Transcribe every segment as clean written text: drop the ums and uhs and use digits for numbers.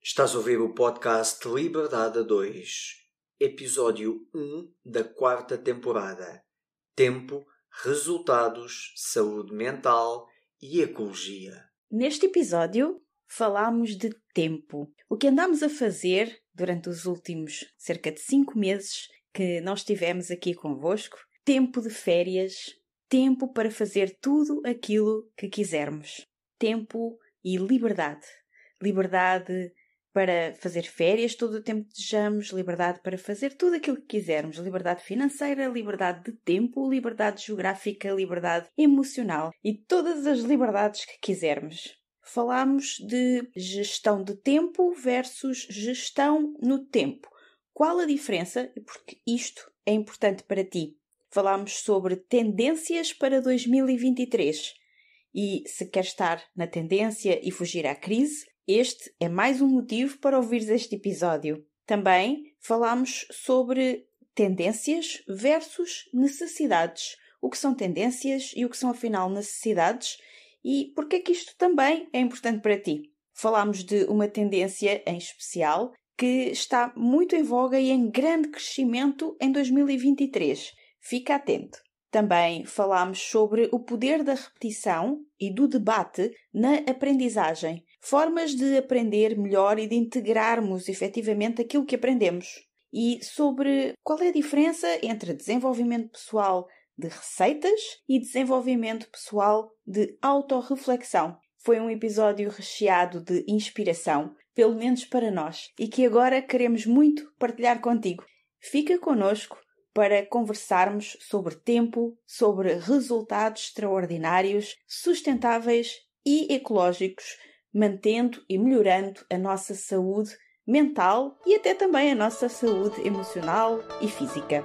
Estás a ouvir o podcast Liberdade a 2, episódio 1 da 4ª temporada. Tempo, resultados, saúde mental e ecologia. Neste episódio falámos de tempo. O que andámos a fazer durante os últimos cerca de 5 meses que nós estivemos aqui convosco. Tempo de férias, tempo para fazer tudo aquilo que quisermos. Tempo e liberdade. Liberdade para fazer férias todo o tempo que desejamos, liberdade para fazer tudo aquilo que quisermos, liberdade financeira, liberdade de tempo, liberdade geográfica, liberdade emocional e todas as liberdades que quisermos. Falámos de gestão de tempo versus gestão no tempo. Qual a diferença e porque isto é importante para ti? Falámos sobre tendências para 2023 e se queres estar na tendência e fugir à crise, este é mais um motivo para ouvires este episódio. Também falámos sobre tendências versus necessidades. O que são tendências e o que são, afinal, necessidades e porque é que isto também é importante para ti. Falámos de uma tendência em especial que está muito em voga e em grande crescimento em 2023. Fica atento. Também falámos sobre o poder da repetição e do debate na aprendizagem. Formas de aprender melhor e de integrarmos efetivamente aquilo que aprendemos. E sobre qual é a diferença entre desenvolvimento pessoal de receitas e desenvolvimento pessoal de autorreflexão. Foi um episódio recheado de inspiração, pelo menos para nós, e que agora queremos muito partilhar contigo. Fica connosco para conversarmos sobre tempo, sobre resultados extraordinários, sustentáveis e ecológicos, mantendo e melhorando a nossa saúde mental e até também a nossa saúde emocional e física.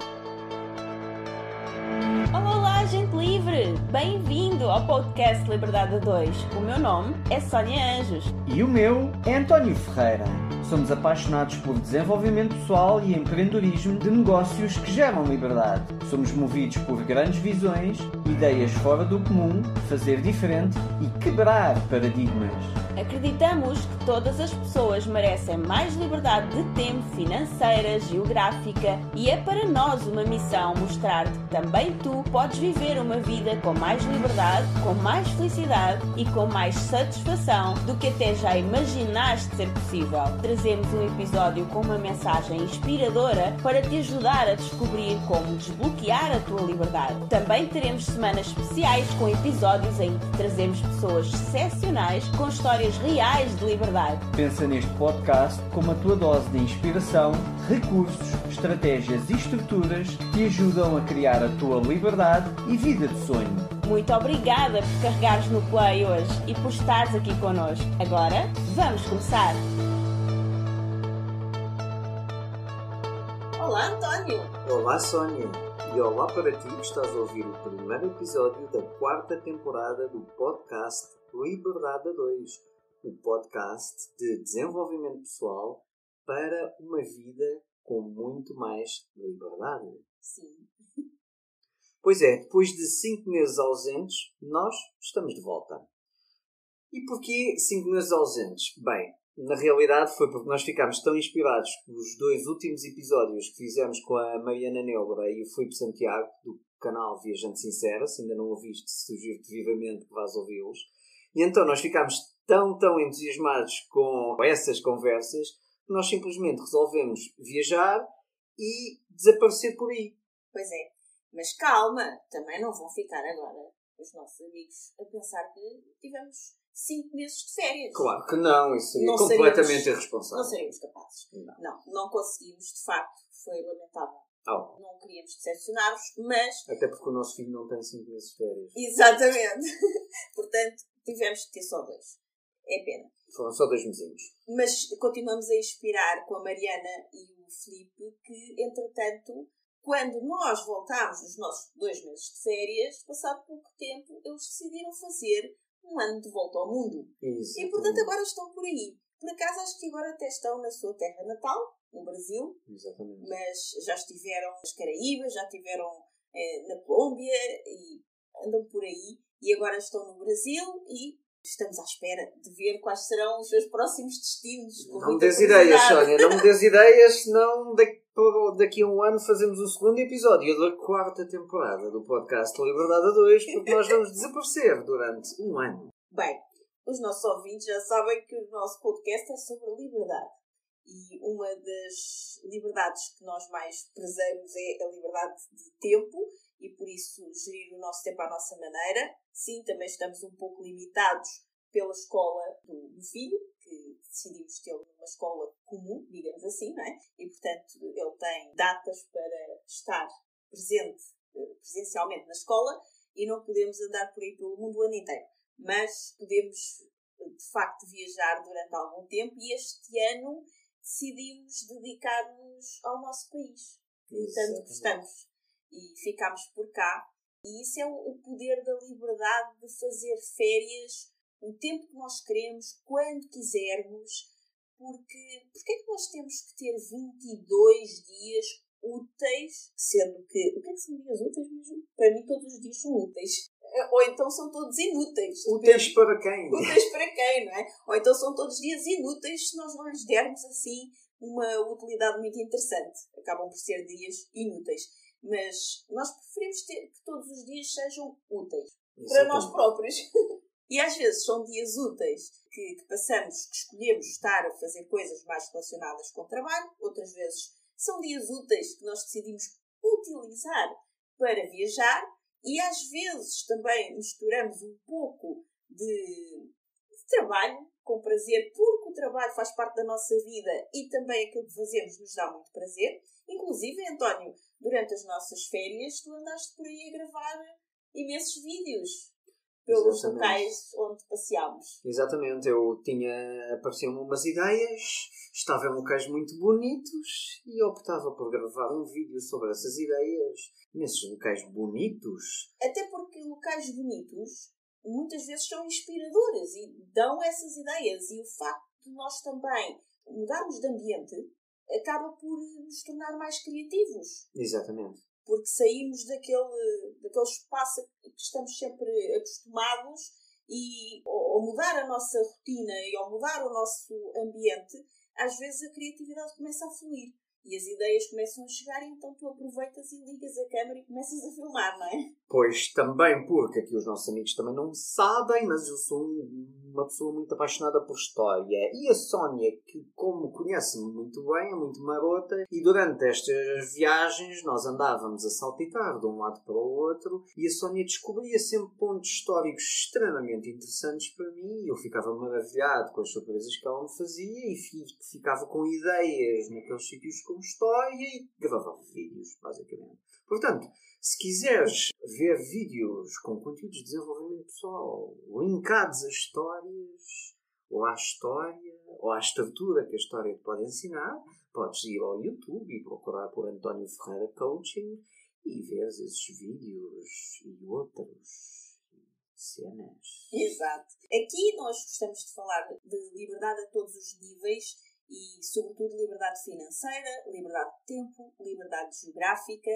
Olá, gente livre! Bem-vindo ao podcast Liberdade a 2. O meu nome é Sónia Anjos. E o meu é António Ferreira. Somos apaixonados por desenvolvimento pessoal e empreendedorismo de negócios que geram liberdade. Somos movidos por grandes visões, ideias fora do comum, fazer diferente e quebrar paradigmas. Acreditamos que todas as pessoas merecem mais liberdade de tempo, financeira, geográfica e é para nós uma missão mostrar-te que também tu podes viver uma vida com mais liberdade, com mais felicidade e com mais satisfação do que até já imaginaste ser possível. Trazemos um episódio com uma mensagem inspiradora para te ajudar a descobrir como desbloquear a tua liberdade. Também teremos semanas especiais com episódios em que trazemos pessoas excepcionais com histórias reais de liberdade. Pensa neste podcast como a tua dose de inspiração, recursos, estratégias e estruturas que te ajudam a criar a tua liberdade e vida de sonho. Muito obrigada por carregares no play hoje e por estares aqui connosco. Agora, vamos começar! Olá, António! Olá, Sónia! E olá para ti que estás a ouvir o primeiro episódio da 4ª temporada do podcast Liberdade a 2. O podcast de desenvolvimento pessoal para uma vida com muito mais liberdade. Sim. Pois é, depois de 5 meses ausentes, nós estamos de volta. E porquê 5 meses ausentes? Bem, na realidade foi porque nós ficámos tão inspirados pelos 2 últimos episódios que fizemos com a Mariana Neubra e o Filipe Santiago, do canal Viajante Sincera. Se ainda não ouviste, sugiro-te vivamente que vás ouvi-los. E então nós ficámos tão entusiasmados com essas conversas que nós simplesmente resolvemos viajar e desaparecer por aí. Pois é, mas calma, também não vão ficar agora os nossos amigos a pensar que tivemos 5 meses de férias. Claro que não, isso seria não completamente irresponsável. Não seríamos capazes. Não conseguimos, de facto, foi lamentável. Oh. Não queríamos decepcionar-vos, mas... Até porque o nosso filho não tem 5 meses de férias. Exatamente. Portanto, tivemos que ter só 2. É pena. Foram só 2 mesinhos. Mas continuamos a inspirar com a Mariana e o Filipe que, entretanto, quando nós voltámos nos nossos 2 meses de férias, passado pouco tempo, eles decidiram fazer um ano de volta ao mundo. Exatamente. E, portanto, agora estão por aí. Por acaso, acho que agora até estão na sua terra natal, no Brasil. Exatamente. Mas já estiveram nas Caraíbas, já estiveram na Colômbia e andam por aí. E agora estão no Brasil e estamos à espera de ver quais serão os seus próximos destinos. Não me des ideias, Sónia, não me des ideias, senão daqui a um ano fazemos o segundo episódio da 4ª temporada do podcast Liberdade a 2, porque nós vamos desaparecer durante um ano. Bem, os nossos ouvintes já sabem que o nosso podcast é sobre liberdade. E uma das liberdades que nós mais prezamos é a liberdade de tempo e, por isso, gerir o nosso tempo à nossa maneira. Sim, também estamos um pouco limitados pela escola do filho, que decidimos tê-lo numa escola comum, digamos assim, não é? E, portanto, ele tem datas para estar presente presencialmente na escola e não podemos andar por aí pelo mundo o ano inteiro. Mas podemos, de facto, viajar durante algum tempo e este ano decidimos dedicar-nos ao nosso país, que tanto gostamos, e ficámos por cá. E isso é o poder da liberdade de fazer férias o tempo que nós queremos, quando quisermos, porque é que nós temos que ter 22 dias úteis, sendo que... O que é que são dias úteis mesmo? Para mim todos os dias são úteis. Ou então são todos inúteis. Úteis para quem? Úteis para quem, não é? Ou então são todos dias inúteis se nós não lhes dermos assim uma utilidade muito interessante. Acabam por ser dias inúteis. Mas nós preferimos que todos os dias sejam úteis. Para nós próprios. E às vezes são dias úteis que passamos, que escolhemos estar a fazer coisas mais relacionadas com o trabalho. Outras vezes são dias úteis que nós decidimos utilizar para viajar. E às vezes também misturamos um pouco de trabalho com prazer, porque o trabalho faz parte da nossa vida e também aquilo que fazemos nos dá muito prazer. Inclusive, António, durante as nossas férias, tu andaste por aí a gravar imensos vídeos pelos locais onde passeámos. Exatamente, apareciam-me umas ideias, estava em locais muito bonitos e optava por gravar um vídeo sobre essas ideias nesses locais bonitos. Até porque locais bonitos muitas vezes são inspiradores e dão essas ideias, e o facto de nós também mudarmos de ambiente acaba por nos tornar mais criativos. Exatamente. Porque saímos daquele espaço que estamos sempre acostumados e ao mudar a nossa rotina e ao mudar o nosso ambiente, às vezes a criatividade começa a fluir e as ideias começam a chegar, e então tu aproveitas e ligas a câmera e começas a filmar, não é? Pois, também porque aqui os nossos amigos também não sabem, mas eu sou uma pessoa muito apaixonada por história. E a Sónia, que como conhece-me muito bem, é muito marota, e durante estas viagens nós andávamos a saltitar de um lado para o outro, e a Sónia descobria sempre pontos históricos extremamente interessantes para mim, e eu ficava maravilhado com as surpresas que ela me fazia, e ficava com ideias naqueles sítios com história, e gravava vídeos, basicamente. Portanto, se quiseres ver vídeos com conteúdos de desenvolvimento pessoal linkados a histórias, ou à história, ou à estrutura que a história te pode ensinar, podes ir ao YouTube e procurar por António Ferreira Coaching e ver esses vídeos e outras cenas. Exato. Aqui nós gostamos de falar de liberdade a todos os níveis e, sobretudo, liberdade financeira, liberdade de tempo, liberdade geográfica.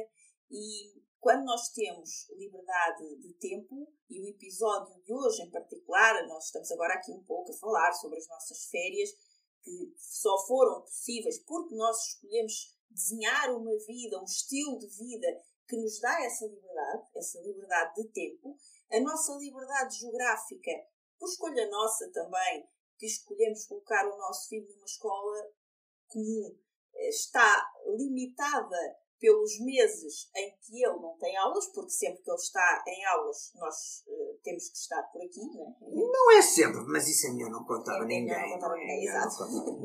E quando nós temos liberdade de tempo, e o episódio de hoje em particular, nós estamos agora aqui um pouco a falar sobre as nossas férias, que só foram possíveis porque nós escolhemos desenhar uma vida, um estilo de vida que nos dá essa liberdade de tempo. A nossa liberdade geográfica, por escolha nossa também, que escolhemos colocar o nosso filho numa escola comum, está limitada pelos meses em que ele não tem aulas, porque sempre que ele está em aulas nós temos que estar por aqui, não é? Não é sempre, mas isso é melhor não contar a ninguém. Exato.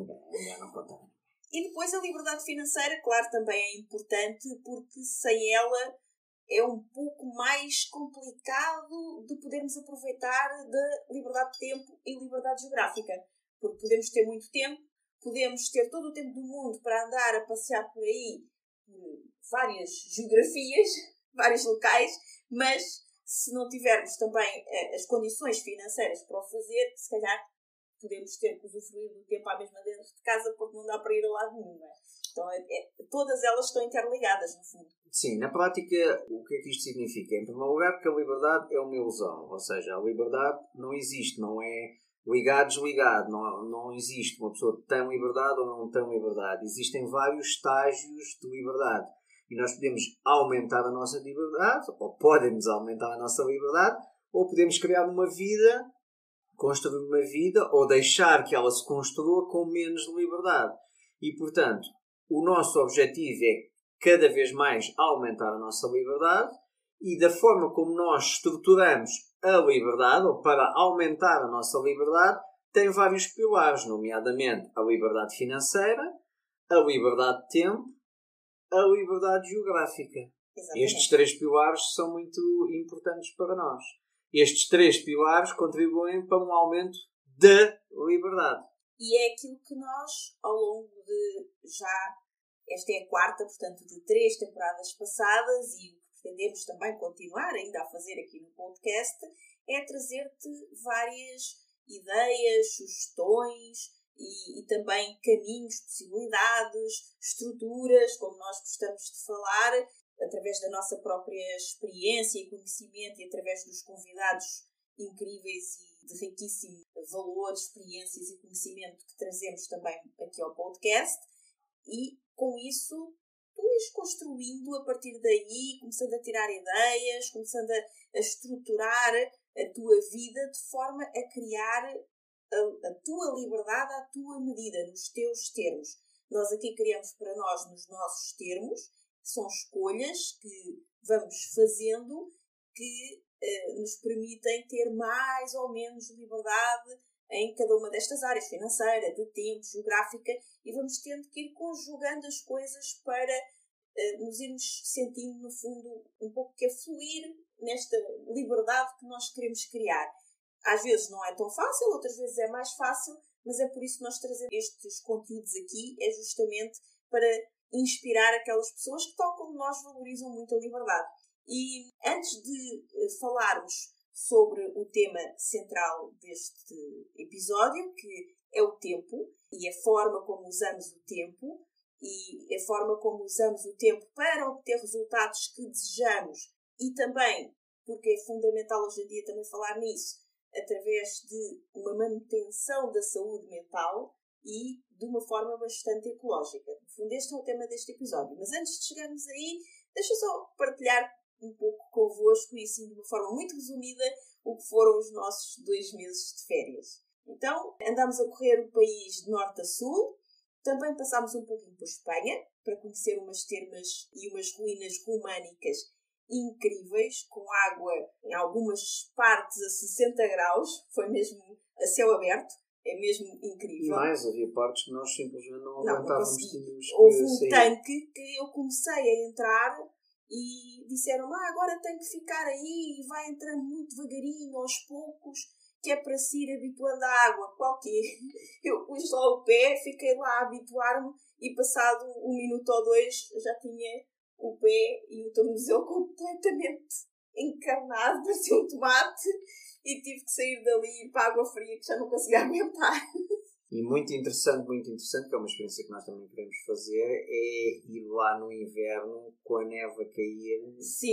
E depois a liberdade financeira, claro, também é importante, porque sem ela é um pouco mais complicado de podermos aproveitar da liberdade de tempo e liberdade geográfica. Porque podemos ter muito tempo, podemos ter todo o tempo do mundo para andar a passear por aí, por várias geografias, vários locais, mas se não tivermos também as condições financeiras para o fazer, se calhar podemos ter que usufruir do tempo à mesma dentro de casa, porque não dá para ir a lado nenhum, não é? Então todas elas estão interligadas, no fundo. Sim, na prática, o que é que isto significa? Em primeiro lugar, que a liberdade é uma ilusão. Ou seja, a liberdade não existe, não é ligado, desligado. Não existe uma pessoa que tem liberdade ou não tem liberdade. Existem vários estágios de liberdade. E nós podemos aumentar a nossa liberdade, ou podemos aumentar a nossa liberdade, ou podemos criar uma vida, construir uma vida, ou deixar que ela se construa com menos liberdade. E, portanto, o nosso objetivo é cada vez mais aumentar a nossa liberdade, e da forma como nós estruturamos a liberdade, ou para aumentar a nossa liberdade, tem vários pilares, nomeadamente a liberdade financeira, a liberdade de tempo, a liberdade geográfica. Exatamente. Estes 3 pilares são muito importantes para nós. Estes 3 pilares contribuem para um aumento da liberdade. E é aquilo que nós, ao longo de já, esta é a 4ª, portanto, de 3 temporadas passadas, e o que pretendemos também continuar ainda a fazer aqui no podcast, é trazer-te várias ideias, sugestões e também caminhos, possibilidades, estruturas, como nós gostamos de falar, através da nossa própria experiência e conhecimento e através dos convidados incríveis e de riquíssimo valor, experiências e conhecimento que trazemos também aqui ao podcast. E com isso tu ires construindo a partir daí, começando a tirar ideias, começando a estruturar a tua vida de forma a criar a tua liberdade à tua medida, nos teus termos. Nós aqui criamos para nós nos nossos termos, que são escolhas que vamos fazendo que nos permitem ter mais ou menos liberdade em cada uma destas áreas, financeira, de tempo, geográfica, e vamos tendo que ir conjugando as coisas para nos irmos sentindo, no fundo, um pouco que a fluir nesta liberdade que nós queremos criar. Às vezes não é tão fácil, outras vezes é mais fácil, mas é por isso que nós trazemos estes conteúdos aqui, é justamente para inspirar aquelas pessoas que, tal como nós, valorizam muito a liberdade. E antes de falarmos sobre o tema central deste episódio, que é o tempo, e a forma como usamos o tempo, e a forma como usamos o tempo para obter resultados que desejamos, e também, porque é fundamental hoje em dia também falar nisso, através de uma manutenção da saúde mental e de uma forma bastante ecológica. No fundo, este é o tema deste episódio. Mas antes de chegarmos aí, deixa só partilhar um pouco convosco, e assim de uma forma muito resumida, o que foram os nossos 2 meses de férias. Então, andámos a correr o país de norte a sul, também passámos um pouquinho por Espanha, para conhecer umas termas e umas ruínas românicas incríveis, com água em algumas partes a 60 graus, foi mesmo a céu aberto, é mesmo incrível. E mais, havia partes que nós simplesmente não aguentávamos. Houve um tanque que eu comecei a entrar e disseram, agora tem que ficar aí e vai entrando muito devagarinho, aos poucos, que é para se ir habituando à água. Qual que é? Eu pus lá o pé, fiquei lá a habituar-me e passado 1 minuto ou 2 já tinha o pé e o tornozelo completamente encarnado, parecia um tomate, e tive que sair dali e ir para a água fria que já não conseguia aguentar. E muito interessante, que é uma experiência que nós também queremos fazer, é ir lá no inverno com a neve a cair. Sim.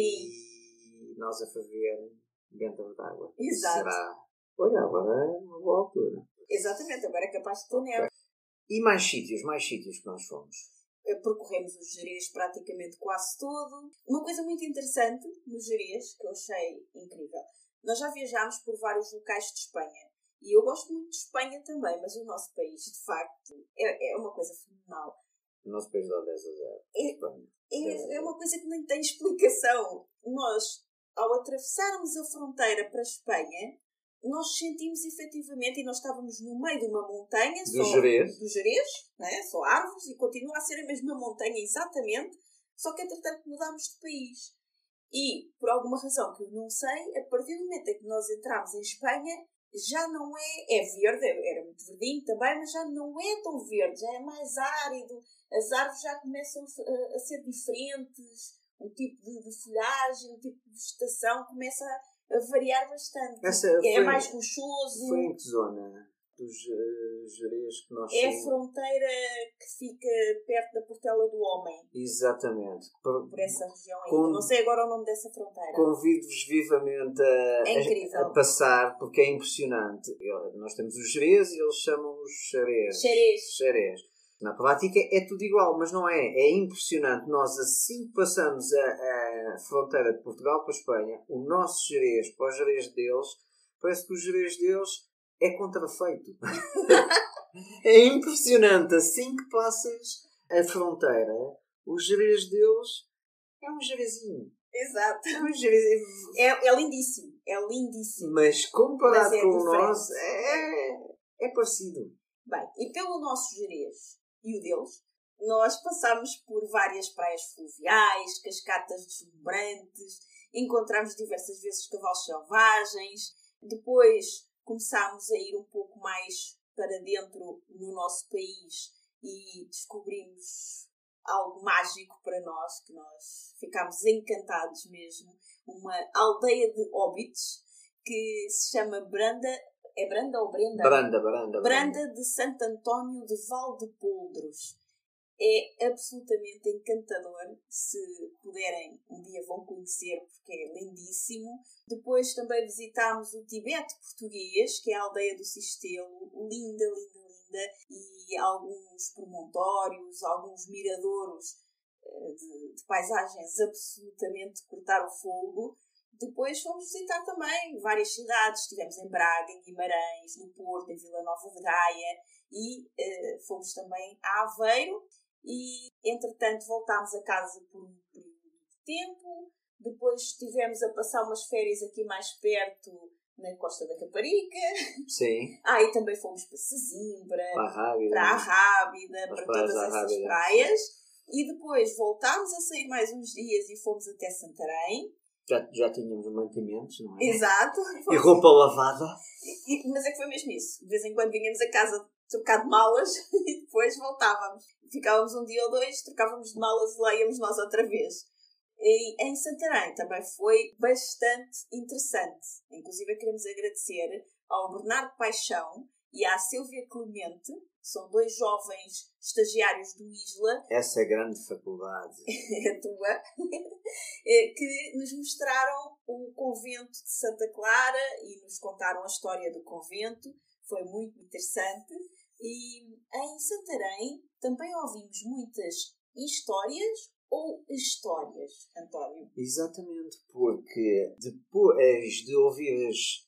E nós a ferver dentro da água. Exato. Será? Olha, agora é uma boa altura. Exatamente, agora é capaz de ter neve. E mais sítios que nós fomos? Percorremos os Gerês praticamente quase todo. Uma coisa muito interessante nos Gerês, que eu achei incrível, nós já viajámos por vários locais de Espanha. E eu gosto muito de Espanha também, mas o nosso país, de facto, é uma coisa fenomenal. O nosso país dá 10 a 0. É uma coisa que nem tem explicação. Nós, ao atravessarmos a fronteira para a Espanha, nós sentimos efetivamente, e nós estávamos no meio de uma montanha, do Gerês, não é? Só árvores, e continua a ser a mesma montanha exatamente, só que entretanto mudámos de país. E, por alguma razão que eu não sei, a partir do momento em que nós entramos em Espanha, já não é verde, era muito verdinho também, mas já não é tão verde, já é mais árido, as árvores já começam a ser diferentes, o tipo de folhagem, o tipo de vegetação começa a variar bastante. É mais rochoso. Foi em que zona dos Gerês que nós É a somos. fronteira que fica perto da Portela do Homem, Exatamente. por essa região aí. Com- Não sei agora o nome dessa fronteira. Convido-vos vivamente É incrível. a passar, porque é impressionante. Nós temos os Gerês e eles chamam-os Xerés. Xerés. Na prática é tudo igual, mas não é. É impressionante. Nós, assim que passamos a fronteira de Portugal para a Espanha, o nosso Gerês para os Gerês deles, parece que o Gerês deles é contrafeito. É impressionante. Assim que passas a fronteira, o Gerês deles é um Jerezinho. Exato. É um Jerezinho. É lindíssimo. É lindíssimo. Mas comparado Mas é com o diferente. nosso, é parecido. Bem, e pelo nosso Gerês e o deles, nós passámos por várias praias fluviais, cascatas deslumbrantes, encontramos diversas vezes cavalos selvagens, depois começámos a ir um pouco mais para dentro no nosso país e descobrimos algo mágico para nós, que nós ficámos encantados mesmo. Uma aldeia de hobbits que se chama Branda. É Branda ou Brenda? Branda de Santo António de Valdepoldros. É absolutamente encantador. Se puderem, um dia vão conhecer, porque é lindíssimo. Depois também visitámos o Tibete português, que é a aldeia do Sistelo. Linda, linda, linda. E alguns promontórios, alguns miradouros de paisagens absolutamente cortar o fogo. Depois fomos visitar também várias cidades. Estivemos em Braga, em Guimarães, no Porto, em Vila Nova de Gaia e fomos também a Aveiro. E, entretanto, voltámos a casa por um período de tempo. Depois estivemos a passar umas férias aqui mais perto, na Costa da Caparica. Sim. E também fomos para Sesimbra, para a Rábida, para todas essas praias. E depois voltámos a sair mais uns dias e fomos até Santarém. Já tínhamos mantimentos, não é? Exato. E roupa lavada. Mas é que foi mesmo isso. De vez em quando vinhamos a casa trocar de malas e depois voltávamos. Ficávamos um dia ou dois, trocávamos de malas e lá íamos nós outra vez. E em Santarém também foi bastante interessante. Inclusive queremos agradecer ao Bernardo Paixão e à Silvia Clemente, que são dois jovens estagiários do ISLA. Essa grande faculdade. A tua. Que nos mostraram o convento de Santa Clara e nos contaram a história do convento. Foi muito interessante. E em Santarém também ouvimos muitas histórias ou histórias, António? Exatamente, porque depois de ouvir as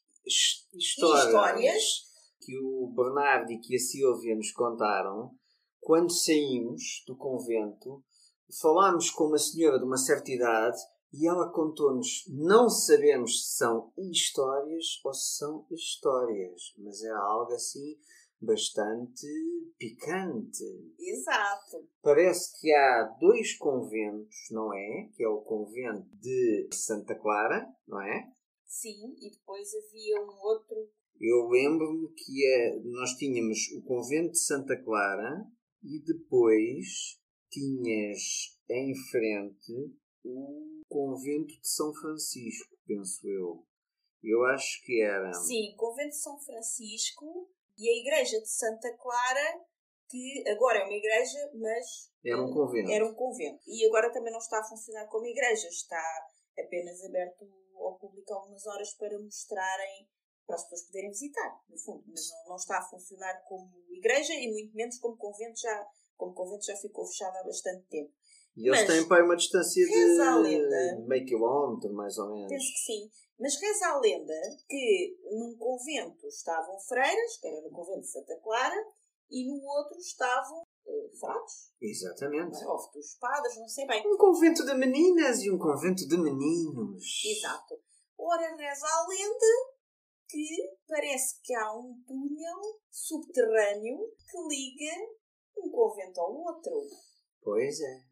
histórias que o Bernardo e que a Silvia nos contaram, quando saímos do convento, falámos com uma senhora de uma certa idade e ela contou-nos, não sabemos se são histórias ou se são histórias, mas é algo assim bastante picante. Exato. Parece que há dois conventos, não é? Que é o convento de Santa Clara, não é? Sim, e depois havia um outro. Eu lembro-me que nós tínhamos o convento de Santa Clara e depois tinhas em frente o convento de São Francisco, penso eu. Eu acho que era... Sim, convento de São Francisco e a igreja de Santa Clara, que agora é uma igreja, mas... Era um convento. Era um convento. E agora também não está a funcionar como igreja. Está apenas aberto ao público algumas horas para mostrarem, para as pessoas poderem visitar, no fundo. Mas não está a funcionar como igreja e muito menos como convento já ficou fechado há bastante tempo. E eles têm para uma distância reza a lenda, de meio quilómetro, mais ou menos. Penso que sim. Mas reza a lenda que num convento estavam freiras, que era no convento de Santa Clara, e no outro estavam frades. Exatamente. Ou futuros padres, não sei bem. Um convento de meninas e um convento de meninos. Exato. Ora, reza a lenda que parece que há um túnel subterrâneo que liga um convento ao outro. Pois é.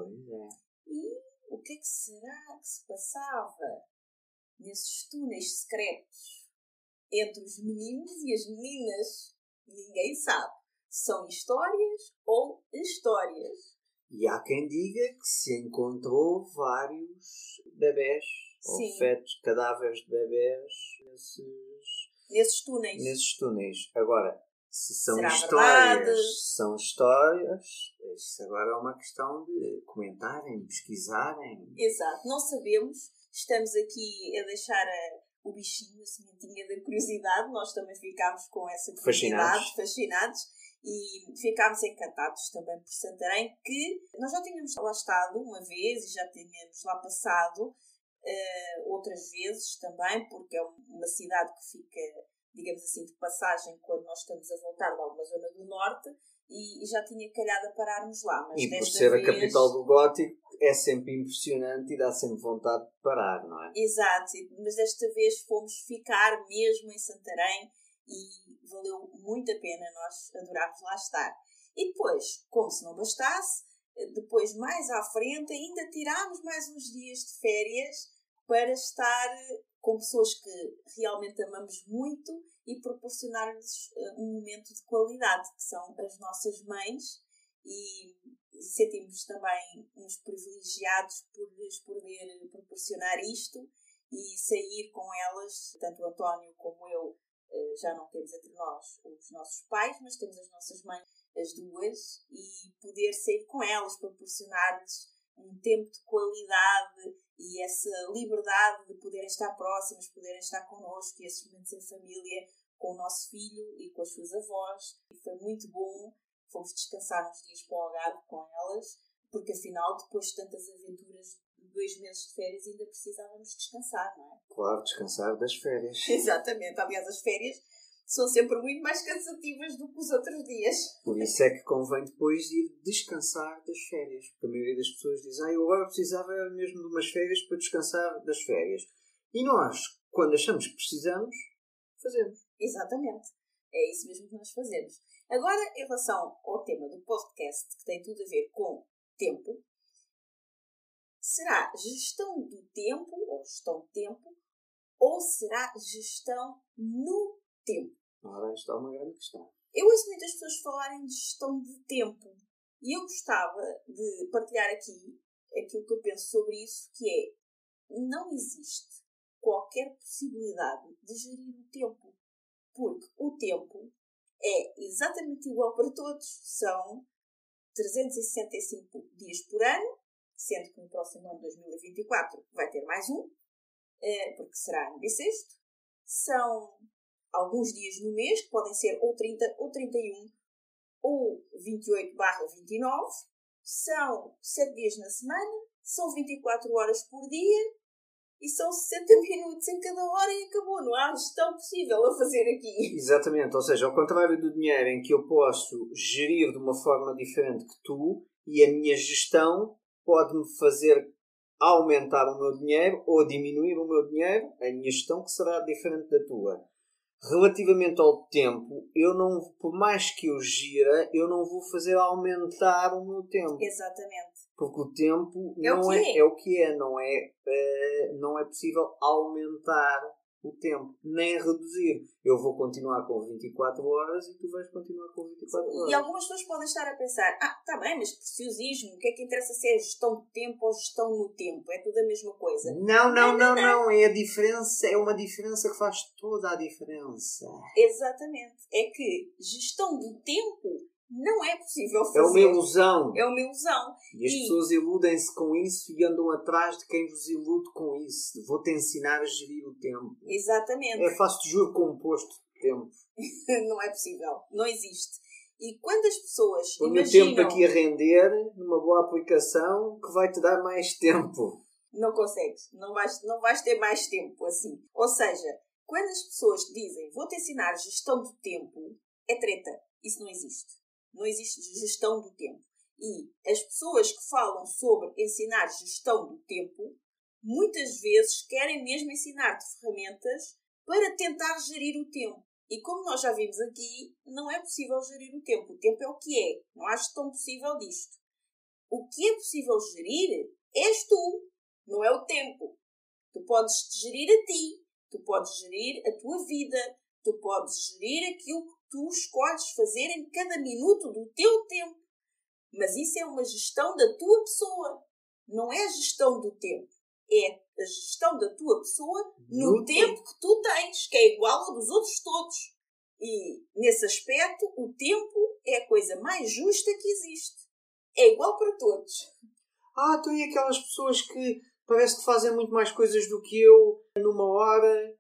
E o que é que será que se passava nesses túneis secretos entre os meninos e as meninas? Ninguém sabe. São histórias ou histórias? E há quem diga que se encontrou vários bebés, Sim. ou fetos, cadáveres de bebés nesses túneis. Agora, Se são Será histórias, verdade? são histórias. Isso agora é uma questão de comentarem, pesquisarem. Exato, não sabemos. Estamos aqui a deixar o bichinho, a sementinha da curiosidade. Nós também ficámos com essa curiosidade, fascinados. E ficámos encantados também por Santarém, que nós já tínhamos lá estado uma vez e já tínhamos lá passado outras vezes também, porque é uma cidade que fica, digamos assim, de passagem quando nós estamos a voltar de alguma zona do norte, e já tinha calhado a pararmos lá. Mas E por desta ser vez... a capital do gótico, é sempre impressionante e dá sempre vontade de parar, não é? Exato, mas desta vez fomos ficar mesmo em Santarém e valeu muito a pena, nós adorámos lá estar. E depois, como se não bastasse, depois mais à frente ainda tirámos mais uns dias de férias para estar com pessoas que realmente amamos muito e proporcionar-lhes um momento de qualidade, que são as nossas mães, e sentimos também uns privilegiados por lhes poder proporcionar isto e sair com elas. Tanto o António como eu já não temos entre nós os nossos pais, mas temos as nossas mães, as duas, e poder sair com elas, proporcionar-lhes um tempo de qualidade e essa liberdade de poderem estar próximas, poderem estar connosco, e esses momentos em família com o nosso filho e com as suas avós. E foi muito bom. Fomos descansar uns dias para o Algarve com elas, porque afinal, depois de tantas aventuras de 2 meses de férias, ainda precisávamos descansar, não é? Claro, descansar das férias. Exatamente. Aliás, as férias são sempre muito mais cansativas do que os outros dias. Por isso é que convém depois ir descansar das férias. Porque a maioria das pessoas diz: eu agora precisava mesmo de umas férias para descansar das férias. E nós, quando achamos que precisamos, fazemos. Exatamente. É isso mesmo que nós fazemos. Agora, em relação ao tema do podcast, que tem tudo a ver com tempo, será gestão do tempo, ou gestão de tempo, ou será gestão no tempo? Ora, isto é uma grande questão. Eu ouço muitas pessoas falarem de gestão de tempo, e eu gostava de partilhar aqui aquilo que eu penso sobre isso, que é: não existe qualquer possibilidade de gerir o tempo, porque o tempo é exatamente igual para todos. São 365 dias por ano, sendo que no próximo ano, 2024, vai ter mais um, porque será ano bissexto. São alguns dias no mês, que podem ser ou 30, ou 31, ou 28/29. São 7 dias na semana, são 24 horas por dia, e são 60 minutos em cada hora e acabou. Não há gestão possível a fazer aqui. Exatamente. Ou seja, ao contrário do dinheiro, em que eu posso gerir de uma forma diferente que tu, e a minha gestão pode-me fazer aumentar o meu dinheiro ou diminuir o meu dinheiro, a minha gestão que será diferente da tua. Relativamente ao tempo, eu não, por mais que eu gira, eu não vou fazer aumentar o meu tempo. Exatamente. Porque o tempo É o que é. Não é possível aumentar o tempo, nem reduzir. Eu vou continuar com 24 horas e tu vais continuar com 24 horas. E algumas pessoas podem estar a pensar: está bem, mas preciosismo, o que é que interessa se é gestão de tempo ou gestão no tempo? É tudo a mesma coisa. Não. É a diferença, é uma diferença que faz toda a diferença. Exatamente. É que gestão do tempo não é possível fazer. É uma ilusão. É uma ilusão. E as pessoas iludem-se com isso e andam atrás de quem vos ilude com isso. Vou-te ensinar a gerir o tempo. Exatamente. Faço-te juro composto de tempo. Não é possível. Não existe. E quando as pessoas Põe imaginam... o tempo aqui a render numa boa aplicação que vai-te dar mais tempo. Não consegues. Não vais ter mais tempo assim. Ou seja, quando as pessoas dizem: vou-te ensinar gestão do tempo, é treta. Isso não existe. Não existe gestão do tempo. E as pessoas que falam sobre ensinar gestão do tempo, muitas vezes querem mesmo ensinar-te ferramentas para tentar gerir o tempo. E como nós já vimos aqui, não é possível gerir o tempo. O tempo é o que é. Não há gestão possível disto. O que é possível gerir és tu, não é o tempo. Tu podes te gerir a ti, tu podes gerir a tua vida, tu podes gerir aquilo que tu escolhes fazer em cada minuto do teu tempo. Mas isso é uma gestão da tua pessoa. Não é a gestão do tempo. É a gestão da tua pessoa no tempo que tu tens, que é igual ao dos outros todos. E, nesse aspecto, o tempo é a coisa mais justa que existe. É igual para todos. Então e aquelas pessoas que parece que fazem muito mais coisas do que eu numa hora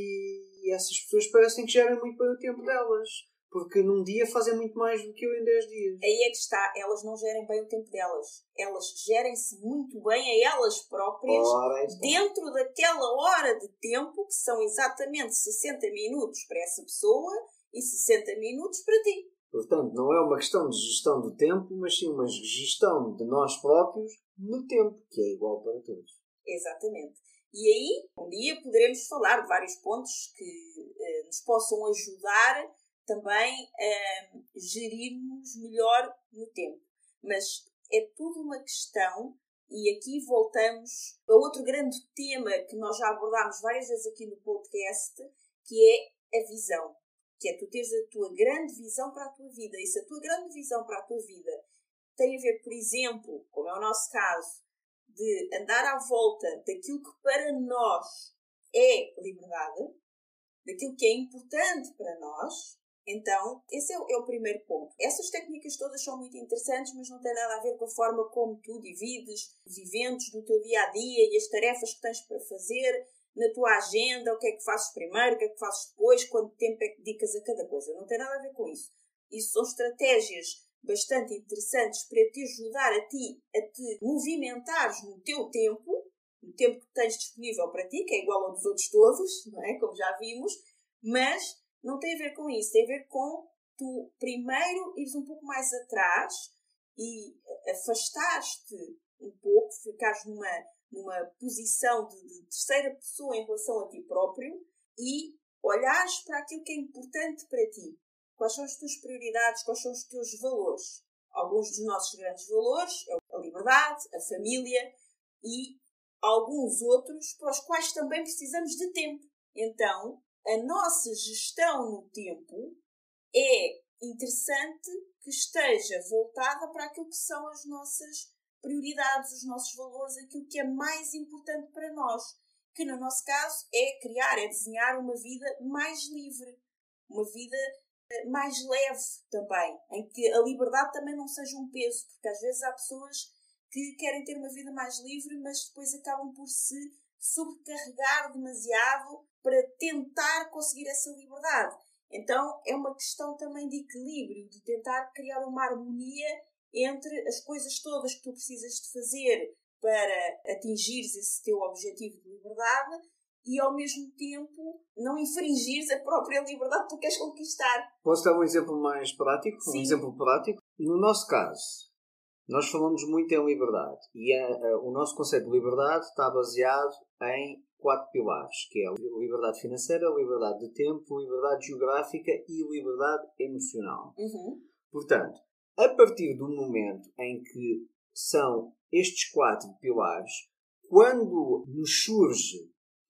e essas pessoas parecem que gerem muito bem o tempo delas. Porque num dia fazem muito mais do que eu em 10 dias. Aí é que está. Elas não gerem bem o tempo delas. Elas gerem-se muito bem a elas próprias dentro daquela hora de tempo que são exatamente 60 minutos para essa pessoa e 60 minutos para ti. Portanto, não é uma questão de gestão do tempo, mas sim uma gestão de nós próprios no tempo, que é igual para todos. Exatamente. E aí, um dia poderemos falar de vários pontos que nos possam ajudar também a gerirmos melhor no tempo. Mas é tudo uma questão, e aqui voltamos a outro grande tema que nós já abordámos várias vezes aqui no podcast, que é a visão. Que é tu teres a tua grande visão para a tua vida. E se a tua grande visão para a tua vida tem a ver, por exemplo, como é o nosso caso, de andar à volta daquilo que para nós é liberdade, daquilo que é importante para nós, então esse é o primeiro ponto. Essas técnicas todas são muito interessantes, mas não têm nada a ver com a forma como tu divides os eventos do teu dia-a-dia e as tarefas que tens para fazer na tua agenda, o que é que fazes primeiro, o que é que fazes depois, quanto tempo é que dedicas a cada coisa. Não tem nada a ver com isso. Isso são estratégias bastante interessantes para te ajudar a ti a te movimentares no teu tempo, no tempo que tens disponível para ti, que é igual ao dos outros todos, não é? Como já vimos, mas não tem a ver com isso, tem a ver com tu primeiro ires um pouco mais atrás e afastares-te um pouco, ficares numa posição de terceira pessoa em relação a ti próprio e olhares para aquilo que é importante para ti. Quais são as tuas prioridades? Quais são os teus valores? Alguns dos nossos grandes valores é a liberdade, a família e alguns outros para os quais também precisamos de tempo. Então, a nossa gestão no tempo é interessante que esteja voltada para aquilo que são as nossas prioridades, os nossos valores, aquilo que é mais importante para nós. Que no nosso caso é criar, é desenhar uma vida mais livre. Uma vida mais leve também, em que a liberdade também não seja um peso, porque às vezes há pessoas que querem ter uma vida mais livre, mas depois acabam por se sobrecarregar demasiado para tentar conseguir essa liberdade. Então é uma questão também de equilíbrio, de tentar criar uma harmonia entre as coisas todas que tu precisas de fazer para atingires esse teu objetivo de liberdade e, ao mesmo tempo, não infringires a própria liberdade que tu queres conquistar. Posso dar um exemplo mais prático? Sim. Um exemplo prático? No nosso caso, nós falamos muito em liberdade. E o nosso conceito de liberdade está baseado em 4 pilares, que é a liberdade financeira, a liberdade de tempo, a liberdade geográfica e a liberdade emocional. Portanto, a partir do momento em que são estes 4 pilares, quando nos surge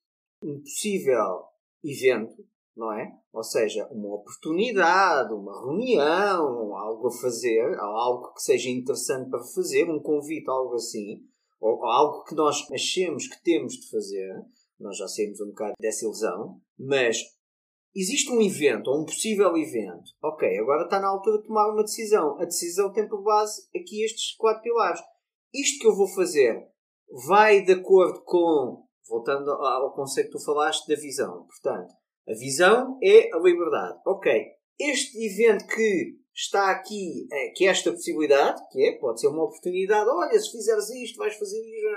um possível evento, não é? Ou seja, uma oportunidade, uma reunião, algo a fazer, algo que seja interessante para fazer, um convite, algo assim, ou algo que nós achemos que temos de fazer, nós já saímos um bocado dessa ilusão, mas existe um evento, ou um possível evento, ok, agora está na altura de tomar uma decisão. A decisão tem por base aqui estes 4 pilares. Isto que eu vou fazer vai de acordo com, voltando ao conceito que tu falaste da visão. Portanto, a visão é a liberdade. Ok, este evento que está aqui, que é esta possibilidade, pode ser uma oportunidade, olha, se fizeres isto, vais fazer isto.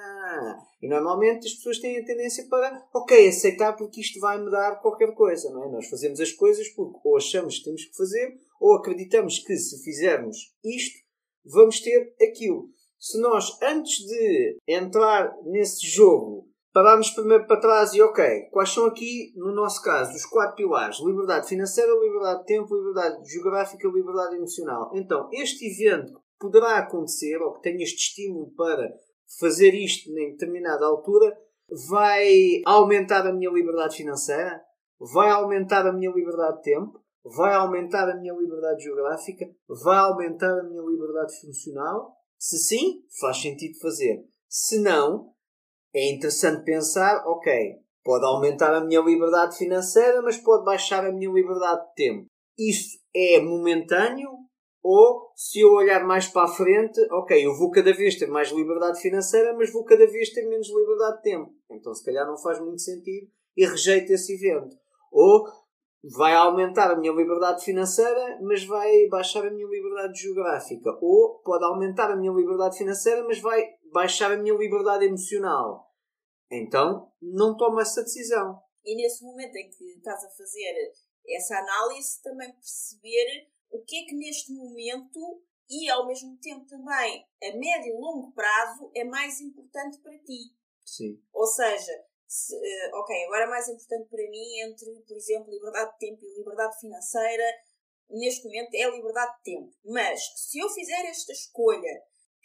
E normalmente as pessoas têm a tendência para, aceitar porque isto vai mudar qualquer coisa, não é? Nós fazemos as coisas porque ou achamos que temos que fazer, ou acreditamos que se fizermos isto, vamos ter aquilo. Se nós, antes de entrar nesse jogo, pararmos primeiro para trás e quais são aqui, no nosso caso, os 4 pilares? Liberdade financeira, liberdade de tempo, liberdade geográfica, liberdade emocional. Então, este evento poderá acontecer, ou que tenha este estímulo para fazer isto em determinada altura, vai aumentar a minha liberdade financeira, vai aumentar a minha liberdade de tempo, vai aumentar a minha liberdade geográfica, vai aumentar a minha liberdade funcional. Se sim, faz sentido fazer. Se não, é interessante pensar, Pode aumentar a minha liberdade financeira, mas pode baixar a minha liberdade de tempo. Isso é momentâneo? Ou, se eu olhar mais para a frente, ok, eu vou cada vez ter mais liberdade financeira, mas vou cada vez ter menos liberdade de tempo. Então, se calhar, não faz muito sentido e rejeito esse evento. Ou vai aumentar a minha liberdade financeira, mas vai baixar a minha liberdade geográfica. Ou pode aumentar a minha liberdade financeira, mas vai baixar a minha liberdade emocional. Então, não toma essa decisão. E nesse momento em que estás a fazer essa análise, também perceber o que é que neste momento e ao mesmo tempo também a médio e longo prazo é mais importante para ti. Sim. Ou seja, agora é mais importante para mim entre, por exemplo, liberdade de tempo e liberdade financeira, neste momento é a liberdade de tempo. Mas se eu fizer esta escolha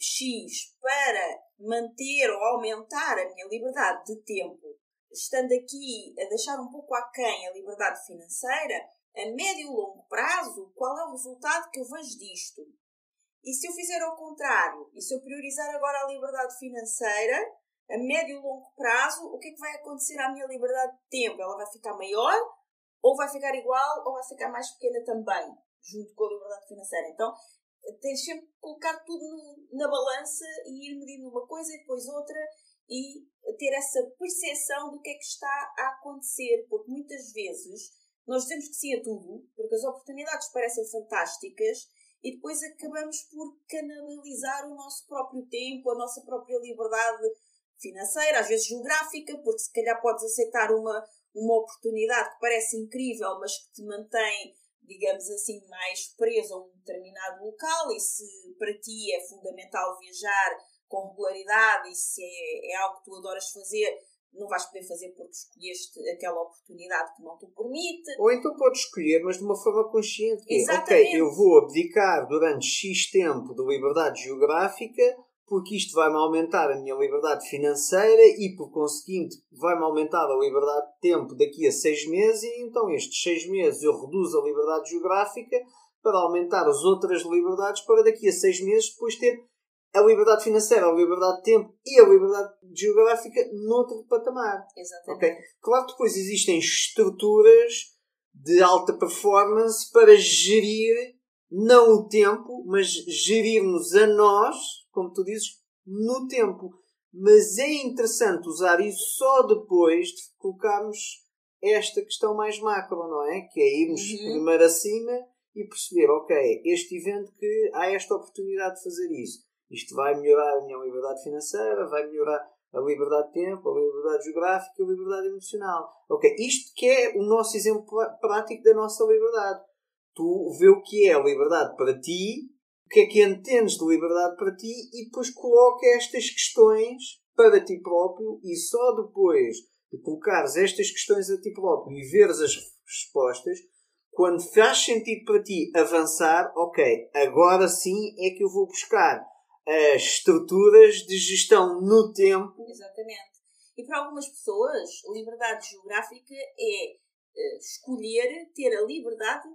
X para manter ou aumentar a minha liberdade de tempo, estando aqui a deixar um pouco aquém a liberdade financeira, a médio e longo prazo, qual é o resultado que eu vejo disto? E se eu fizer ao contrário, e se eu priorizar agora a liberdade financeira, a médio e longo prazo, o que é que vai acontecer à minha liberdade de tempo? Ela vai ficar maior, ou vai ficar igual, ou vai ficar mais pequena também, junto com a liberdade financeira. Então, tens sempre que colocar tudo na balança e ir medindo uma coisa e depois outra e ter essa percepção do que é que está a acontecer, porque muitas vezes nós dizemos que sim a tudo, porque as oportunidades parecem fantásticas e depois acabamos por canalizar o nosso próprio tempo, a nossa própria liberdade financeira, às vezes geográfica, porque se calhar podes aceitar uma oportunidade que parece incrível, mas que te mantém, digamos assim, mais preso a um determinado local, e se para ti é fundamental viajar com regularidade e se é algo que tu adoras fazer, não vais poder fazer porque escolheste aquela oportunidade que não te permite. Ou então podes escolher, mas de uma forma consciente. Exatamente. Ok, eu vou abdicar durante X tempo de liberdade geográfica porque isto vai-me aumentar a minha liberdade financeira e, por conseguinte, vai-me aumentar a liberdade de tempo daqui a 6 meses e então estes 6 meses eu reduzo a liberdade geográfica para aumentar as outras liberdades para daqui a 6 meses depois ter a liberdade financeira, a liberdade de tempo e a liberdade geográfica noutro patamar. Exatamente. Okay? Claro que depois existem estruturas de alta performance para gerir não o tempo, mas gerir-nos a nós, como tu dizes, no tempo. Mas é interessante usar isso só depois de colocarmos esta questão mais macro, não é? Que é irmos primeiro acima e perceber, ok, este evento que há esta oportunidade de fazer isso. Isto vai melhorar a minha liberdade financeira, vai melhorar a liberdade de tempo, a liberdade geográfica e a liberdade emocional. Ok, isto que é o nosso exemplo prático da nossa liberdade. Tu vê o que é a liberdade para ti, o que é que entendes de liberdade para ti e depois coloca estas questões para ti próprio e só depois de colocares estas questões a ti próprio e veres as respostas, quando faz sentido para ti avançar, ok, agora sim é que eu vou buscar as estruturas de gestão no tempo. Exatamente. E para algumas pessoas, liberdade geográfica é escolher, ter a liberdade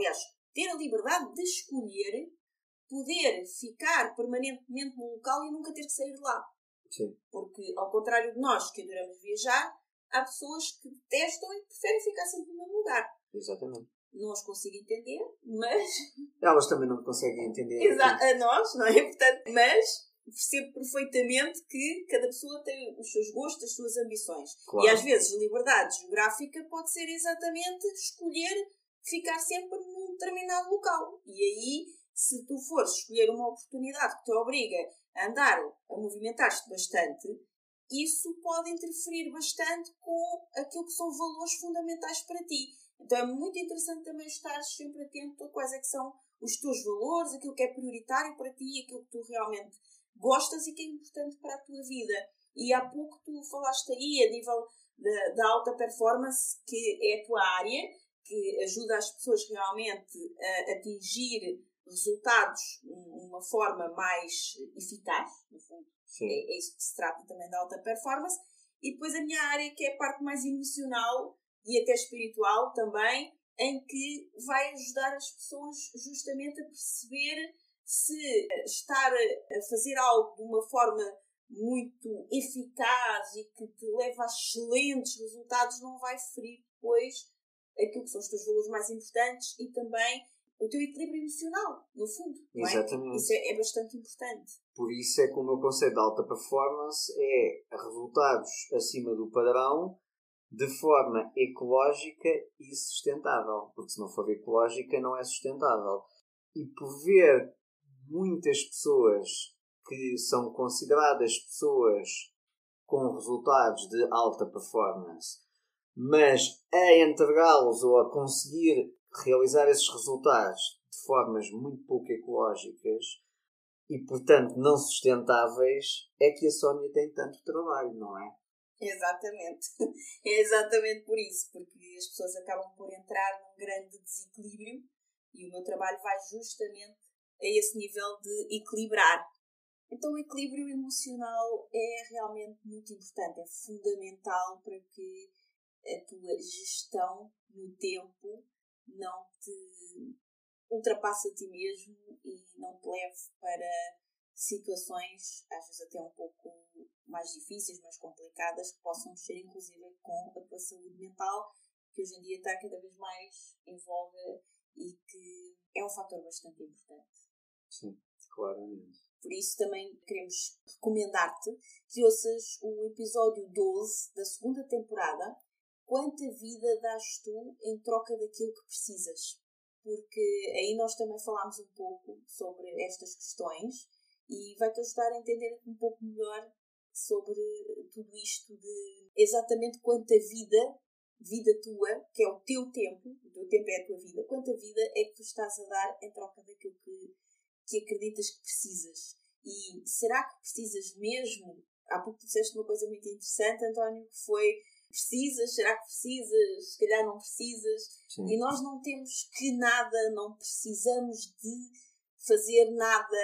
de escolher poder ficar permanentemente num local e nunca ter que sair de lá. Sim. Porque, ao contrário de nós que adoramos viajar, há pessoas que detestam e preferem ficar sempre no mesmo lugar. Exatamente. Não as consigo entender, mas... Elas também não conseguem entender. Exato, a nós, não é? Portanto, mas percebo perfeitamente que cada pessoa tem os seus gostos, as suas ambições. Claro. E às vezes liberdade geográfica pode ser exatamente escolher ficar sempre num determinado local. E aí, se tu fores escolher uma oportunidade que te obriga a andar, a movimentar-te bastante, isso pode interferir bastante com aquilo que são valores fundamentais para ti. Então é muito interessante também estar sempre atento a quais é que são os teus valores, aquilo que é prioritário para ti, aquilo que tu realmente gostas e que é importante para a tua vida. E há pouco tu falaste aí a nível da alta performance, que é a tua área, que ajuda as pessoas realmente a atingir resultados de uma forma mais eficaz, no fundo. É isso que se trata também da alta performance. E depois a minha área, que é a parte mais emocional e até espiritual também, em que vai ajudar as pessoas justamente a perceber se estar a fazer algo de uma forma muito eficaz e que te leva a excelentes resultados não vai ferir depois aquilo que são os teus valores mais importantes e também o teu equilíbrio emocional, no fundo. Não é? Exatamente. Isso é bastante importante. Por isso é que o meu conceito de alta performance é resultados acima do padrão de forma ecológica e sustentável. Porque se não for ecológica, não é sustentável. E por ver muitas pessoas que são consideradas pessoas com resultados de alta performance, mas a entregá-los ou a conseguir realizar esses resultados de formas muito pouco ecológicas e, portanto, não sustentáveis, é que a Sónia tem tanto trabalho, não é? Exatamente. É exatamente por isso, porque as pessoas acabam por entrar num grande desequilíbrio e o meu trabalho vai justamente a esse nível de equilibrar. Então o equilíbrio emocional é realmente muito importante, é fundamental para que a tua gestão no tempo não te ultrapasse a ti mesmo e não te leve para situações, às vezes até um pouco mais difíceis, mais complicadas, que possam mexer inclusive com a tua saúde mental, que hoje em dia está cada vez mais em voga e que é um fator bastante importante. Sim, claramente. Por isso também queremos recomendar-te que ouças o episódio 12 da segunda temporada, Quanta Vida Dás Tu em Troca daquilo que Precisas. Porque aí nós também falámos um pouco sobre estas questões e vai-te ajudar a entender um pouco melhor sobre tudo isto de exatamente quanta vida tua, que é o teu tempo é a tua vida, quanta vida é que tu estás a dar em troca daquilo que acreditas que precisas. E será que precisas mesmo? Há pouco tu disseste uma coisa muito interessante, António, que foi: precisas? Será que precisas? Se calhar não precisas. Sim. E nós não temos que nada, não precisamos de fazer nada.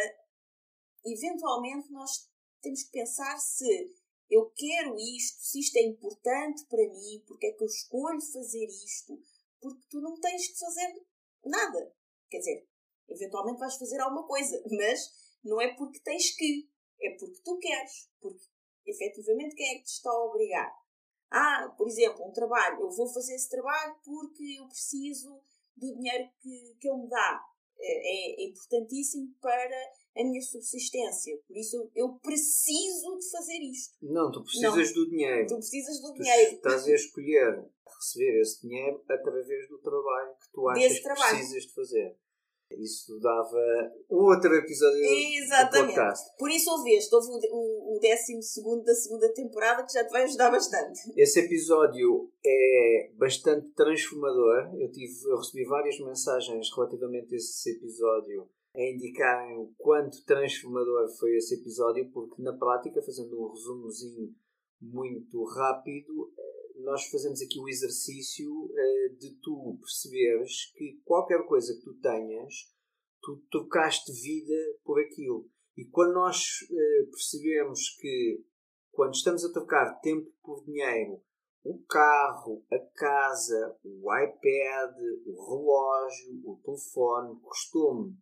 Eventualmente nós temos que pensar se eu quero isto, se isto é importante para mim, porque é que eu escolho fazer isto, porque tu não tens que fazer nada. Quer dizer, eventualmente vais fazer alguma coisa, mas não é porque tens que, é porque tu queres, porque efetivamente quem é que te está a obrigar? Por exemplo, um trabalho, eu vou fazer esse trabalho porque eu preciso do dinheiro que ele me dá. É importantíssimo para a minha subsistência, por isso eu preciso de fazer isto. Não, tu precisas do dinheiro. Tu precisas do dinheiro. Estás a escolher receber esse dinheiro através do trabalho que tu achas que precisas de fazer. Isso dava um outro episódio do podcast. Por isso houve o 12º da segunda temporada, que já te vai ajudar bastante. Esse episódio é bastante transformador. Eu recebi várias mensagens relativamente a esse episódio a indicarem o quanto transformador foi esse episódio, porque na prática, fazendo um resumozinho muito rápido, nós fazemos aqui o exercício de tu perceberes que qualquer coisa que tu tenhas, tu trocaste vida por aquilo. E quando nós percebemos que, quando estamos a trocar tempo por dinheiro, o carro, a casa, o iPad, o relógio, o telefone, custou-me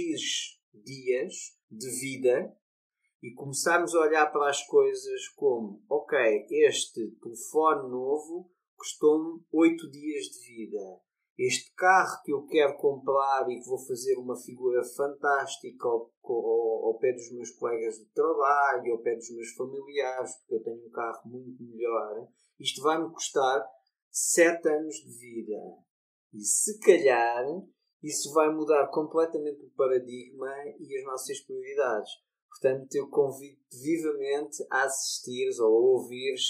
X dias de vida, e começarmos a olhar para as coisas como: ok, este telefone novo custou-me 8 dias de vida. Este carro que eu quero comprar e que vou fazer uma figura fantástica ao pé dos meus colegas de trabalho, ao pé dos meus familiares, porque eu tenho um carro muito melhor, isto vai-me custar 7 anos de vida. E se calhar isso vai mudar completamente o paradigma e as nossas prioridades. Portanto, eu convido-te vivamente a assistires ou a ouvires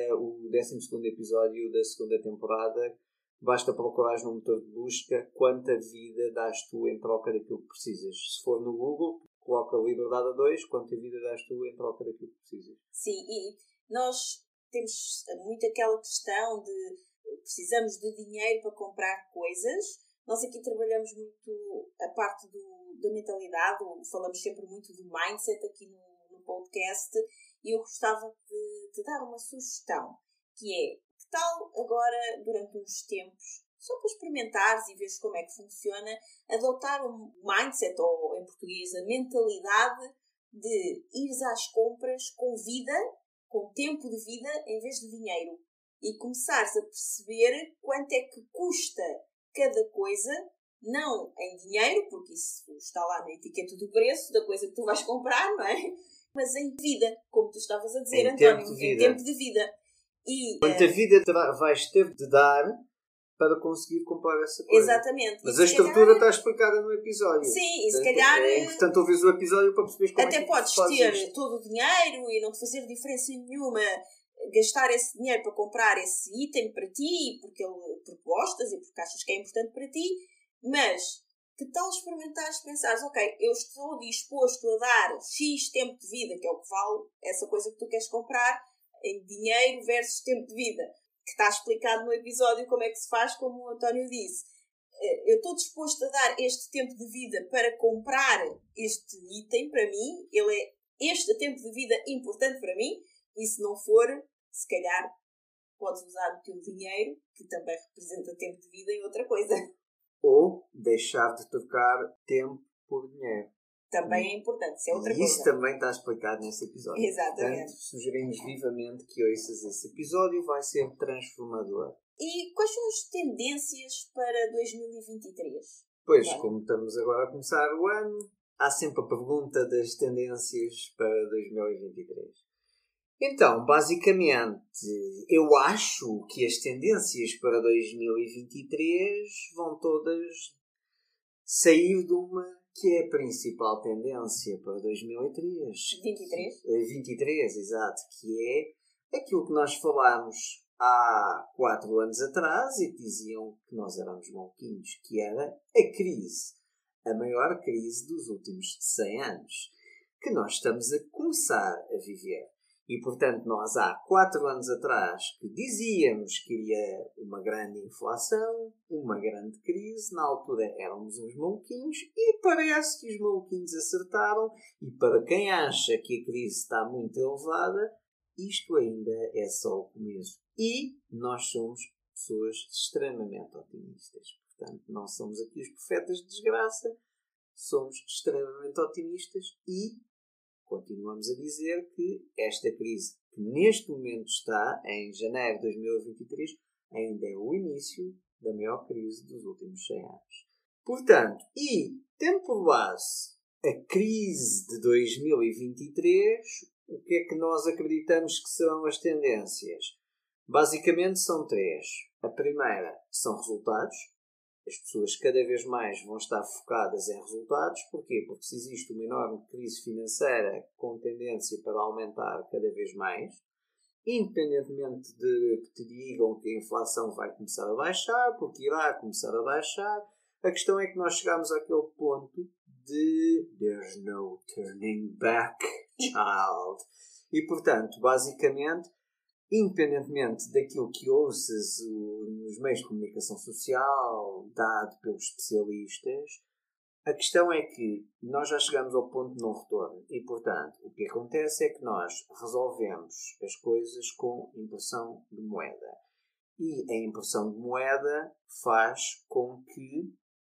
o 12º episódio da segunda temporada. Basta procurares no motor de busca Quanta Vida Dás Tu em Troca daquilo que Precisas. Se for no Google, coloca Liberdade a 2, Quanta Vida Dás Tu em Troca daquilo que Precisas. Sim, e nós temos muito aquela questão de precisamos de dinheiro para comprar coisas. Nós aqui trabalhamos muito a parte da mentalidade, falamos sempre muito do mindset aqui no podcast, e eu gostava de te dar uma sugestão, que é: que tal agora, durante uns tempos, só para experimentares e veres como é que funciona, adotar um mindset, ou em português a mentalidade de ires às compras com vida, com tempo de vida, em vez de dinheiro. E começares a perceber quanto é que custa cada coisa, não em dinheiro, porque isso está lá na etiqueta do preço da coisa que tu vais comprar, não é? Mas em vida, como tu estavas a dizer, António, em tempo de vida. E, quanta vida vais ter de dar para conseguir comprar essa coisa. Exatamente. Mas a estrutura está explicada no episódio. Sim, e se calhar... É importante ouvir o episódio para perceberes como até é que podes ter isto. todo o dinheiro e não te fazer diferença nenhuma gastar esse dinheiro para comprar esse item para ti, porque gostas e porque achas que é importante para ti, mas que tal experimentares, pensares, ok, eu estou disposto a dar X tempo de vida, que é o que vale essa coisa que tu queres comprar, em dinheiro versus tempo de vida, que está explicado no episódio como é que se faz, como o António disse. Eu estou disposto a dar este tempo de vida para comprar este item para mim, este tempo de vida importante para mim, e se não for, se calhar podes usar o teu dinheiro, que também representa tempo de vida, em outra coisa. Ou deixar de trocar tempo por dinheiro. Também é importante, isso é outra coisa. Isso também está explicado nesse episódio. Exatamente. Portanto, sugerimos vivamente que ouças esse episódio, vai ser transformador. E quais são as tendências para 2023? Pois, como estamos agora a começar o ano, há sempre a pergunta das tendências para 2023. Então, basicamente, eu acho que as tendências para 2023 vão todas sair de uma que é a principal tendência para 2023. 23, exato. Que é aquilo que nós falámos há 4 anos atrás e que diziam que nós éramos maluquinhos, que era a crise. A maior crise dos últimos 100 anos. Que nós estamos a começar a viver. E, portanto, nós há 4 anos atrás que dizíamos que iria uma grande inflação, uma grande crise, na altura éramos uns maluquinhos e parece que os maluquinhos acertaram e para quem acha que a crise está muito elevada, isto ainda é só o começo. E nós somos pessoas extremamente otimistas. Portanto, não somos aqui os profetas de desgraça, somos extremamente otimistas e continuamos a dizer que esta crise que neste momento está, em janeiro de 2023, ainda é o início da maior crise dos últimos 100 anos. Portanto, e tendo por base a crise de 2023, o que é que nós acreditamos que serão as tendências? Basicamente são 3. A primeira são resultados. As pessoas cada vez mais vão estar focadas em resultados. Porquê? Porque se existe uma enorme crise financeira com tendência para aumentar cada vez mais, independentemente de que te digam que a inflação vai começar a baixar, porque irá começar a baixar, a questão é que nós chegamos àquele ponto de there's no turning back, child. E, portanto, basicamente, independentemente daquilo que ouças nos meios de comunicação social, dado pelos especialistas, a questão é que nós já chegamos ao ponto de não retorno. E, portanto, o que acontece é que nós resolvemos as coisas com impressão de moeda. E a impressão de moeda faz com que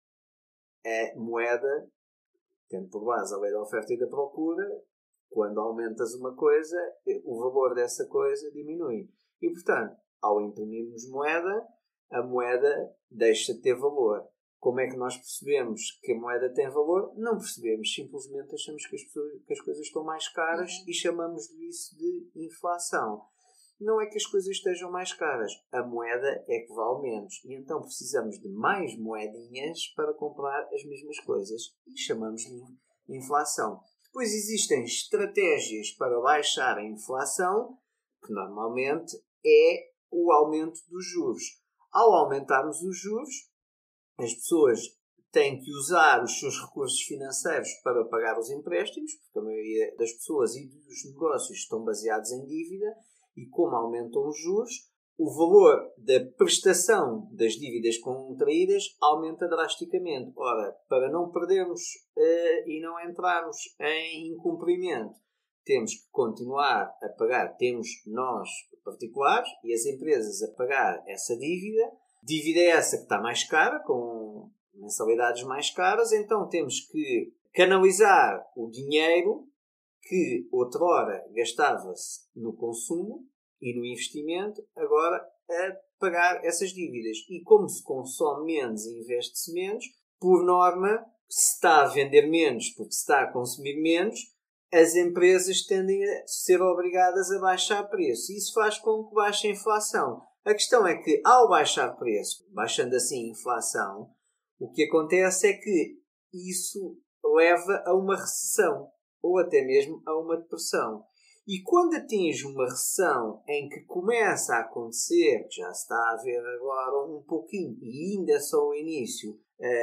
a moeda, tendo por base a lei da oferta e da procura, quando aumentas uma coisa, o valor dessa coisa diminui. E, portanto, ao imprimirmos moeda, a moeda deixa de ter valor. Como é que nós percebemos que a moeda tem valor? Não percebemos. Simplesmente achamos que as coisas estão mais caras e chamamos isso de inflação. Não é que as coisas estejam mais caras. A moeda é que vale menos. E então precisamos de mais moedinhas para comprar as mesmas coisas. E chamamos de inflação. Depois existem estratégias para baixar a inflação, que normalmente é o aumento dos juros. Ao aumentarmos os juros, as pessoas têm que usar os seus recursos financeiros para pagar os empréstimos, porque a maioria das pessoas e dos negócios estão baseados em dívida, e como aumentam os juros, o valor da prestação das dívidas contraídas aumenta drasticamente. Ora, para não perdermos e não entrarmos em incumprimento, temos que continuar a pagar, temos nós particulares e as empresas a pagar essa dívida. Dívida é essa que está mais cara, com mensalidades mais caras, então temos que canalizar o dinheiro que outrora gastava-se no consumo e no investimento, agora a pagar essas dívidas. E como se consome menos e investe-se menos, por norma, se está a vender menos porque se está a consumir menos, as empresas tendem a ser obrigadas a baixar preço. Isso faz com que baixe a inflação. A questão é que, ao baixar preço, baixando assim a inflação, o que acontece é que isso leva a uma recessão, ou até mesmo a uma depressão. E quando atinge uma recessão em que começa a acontecer, já se está a ver agora um pouquinho, e ainda é só o início,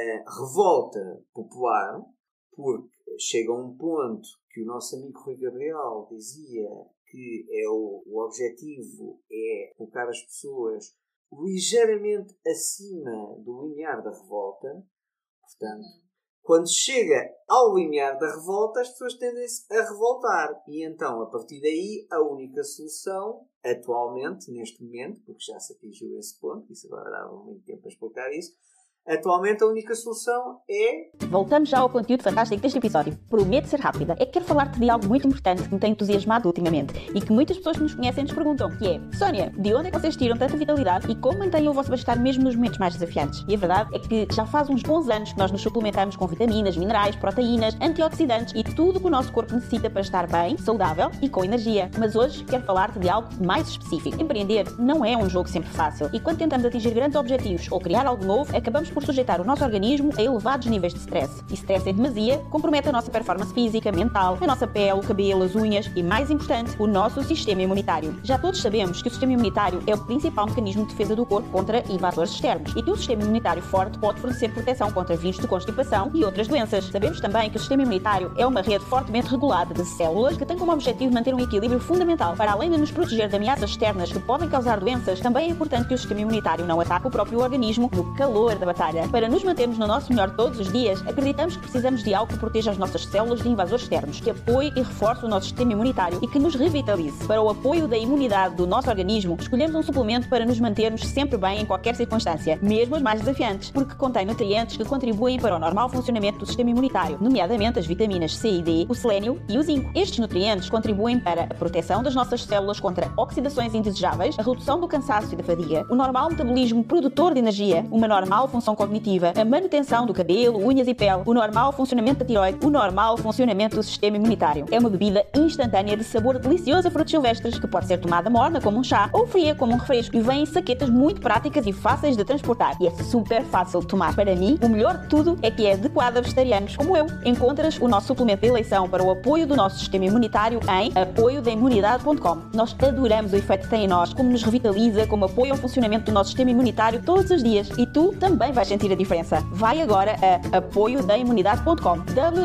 revolta popular, porque chega a um ponto que o nosso amigo Rui Gabriel dizia que o objetivo é colocar as pessoas ligeiramente acima do limiar da revolta. Portanto, quando chega ao limiar da revolta, as pessoas tendem-se a revoltar. E então, a partir daí, a única solução, atualmente, neste momento, porque já se atingiu esse ponto, isso agora dava muito tempo a explicar isso, atualmente a única solução é... Voltamos já ao conteúdo fantástico deste episódio. Prometo ser rápida. É que quero falar-te de algo muito importante que me tem entusiasmado ultimamente e que muitas pessoas que nos conhecem nos perguntam, que é: Sónia, de onde é que vocês tiram tanta vitalidade e como mantêm o vosso bem-estar mesmo nos momentos mais desafiantes? E a verdade é que já faz uns bons anos que nós nos suplementamos com vitaminas, minerais, proteínas, antioxidantes e tudo o que o nosso corpo necessita para estar bem, saudável e com energia. Mas hoje quero falar-te de algo mais específico. Empreender não é um jogo sempre fácil e quando tentamos atingir grandes objetivos ou criar algo novo, acabamos por sujeitar o nosso organismo a elevados níveis de stress. E stress em demasia compromete a nossa performance física, mental, a nossa pele, o cabelo, as unhas e, mais importante, o nosso sistema imunitário. Já todos sabemos que o sistema imunitário é o principal mecanismo de defesa do corpo contra invasores externos e que um sistema imunitário forte pode fornecer proteção contra vírus de constipação e outras doenças. Sabemos também que o sistema imunitário é uma rede fortemente regulada de células que tem como objetivo manter um equilíbrio fundamental. Para além de nos proteger de ameaças externas que podem causar doenças, também é importante que o sistema imunitário não ataque o próprio organismo no calor da batalha. Para nos mantermos no nosso melhor todos os dias, acreditamos que precisamos de algo que proteja as nossas células de invasores externos, que apoie e reforce o nosso sistema imunitário e que nos revitalize. Para o apoio da imunidade do nosso organismo, escolhemos um suplemento para nos mantermos sempre bem em qualquer circunstância, mesmo as mais desafiantes, porque contém nutrientes que contribuem para o normal funcionamento do sistema imunitário, nomeadamente as vitaminas C e D, o selênio e o zinco. Estes nutrientes contribuem para a proteção das nossas células contra oxidações indesejáveis, a redução do cansaço e da fadiga, o normal metabolismo produtor de energia, uma normal função cognitiva, a manutenção do cabelo, unhas e pele, o normal funcionamento da tiroide, o normal funcionamento do sistema imunitário. É uma bebida instantânea de sabor delicioso a frutos silvestres que pode ser tomada morna como um chá ou fria como um refresco e vem em saquetas muito práticas e fáceis de transportar. E é super fácil de tomar. Para mim, o melhor de tudo é que é adequado a vegetarianos como eu. Encontras o nosso suplemento de eleição para o apoio do nosso sistema imunitário em apoiodaimunidade.com. Nós adoramos o efeito que tem em nós, como nos revitaliza, como apoia o funcionamento do nosso sistema imunitário todos os dias e tu também vais sentir a diferença. Vai agora a apoiodaimunidade.com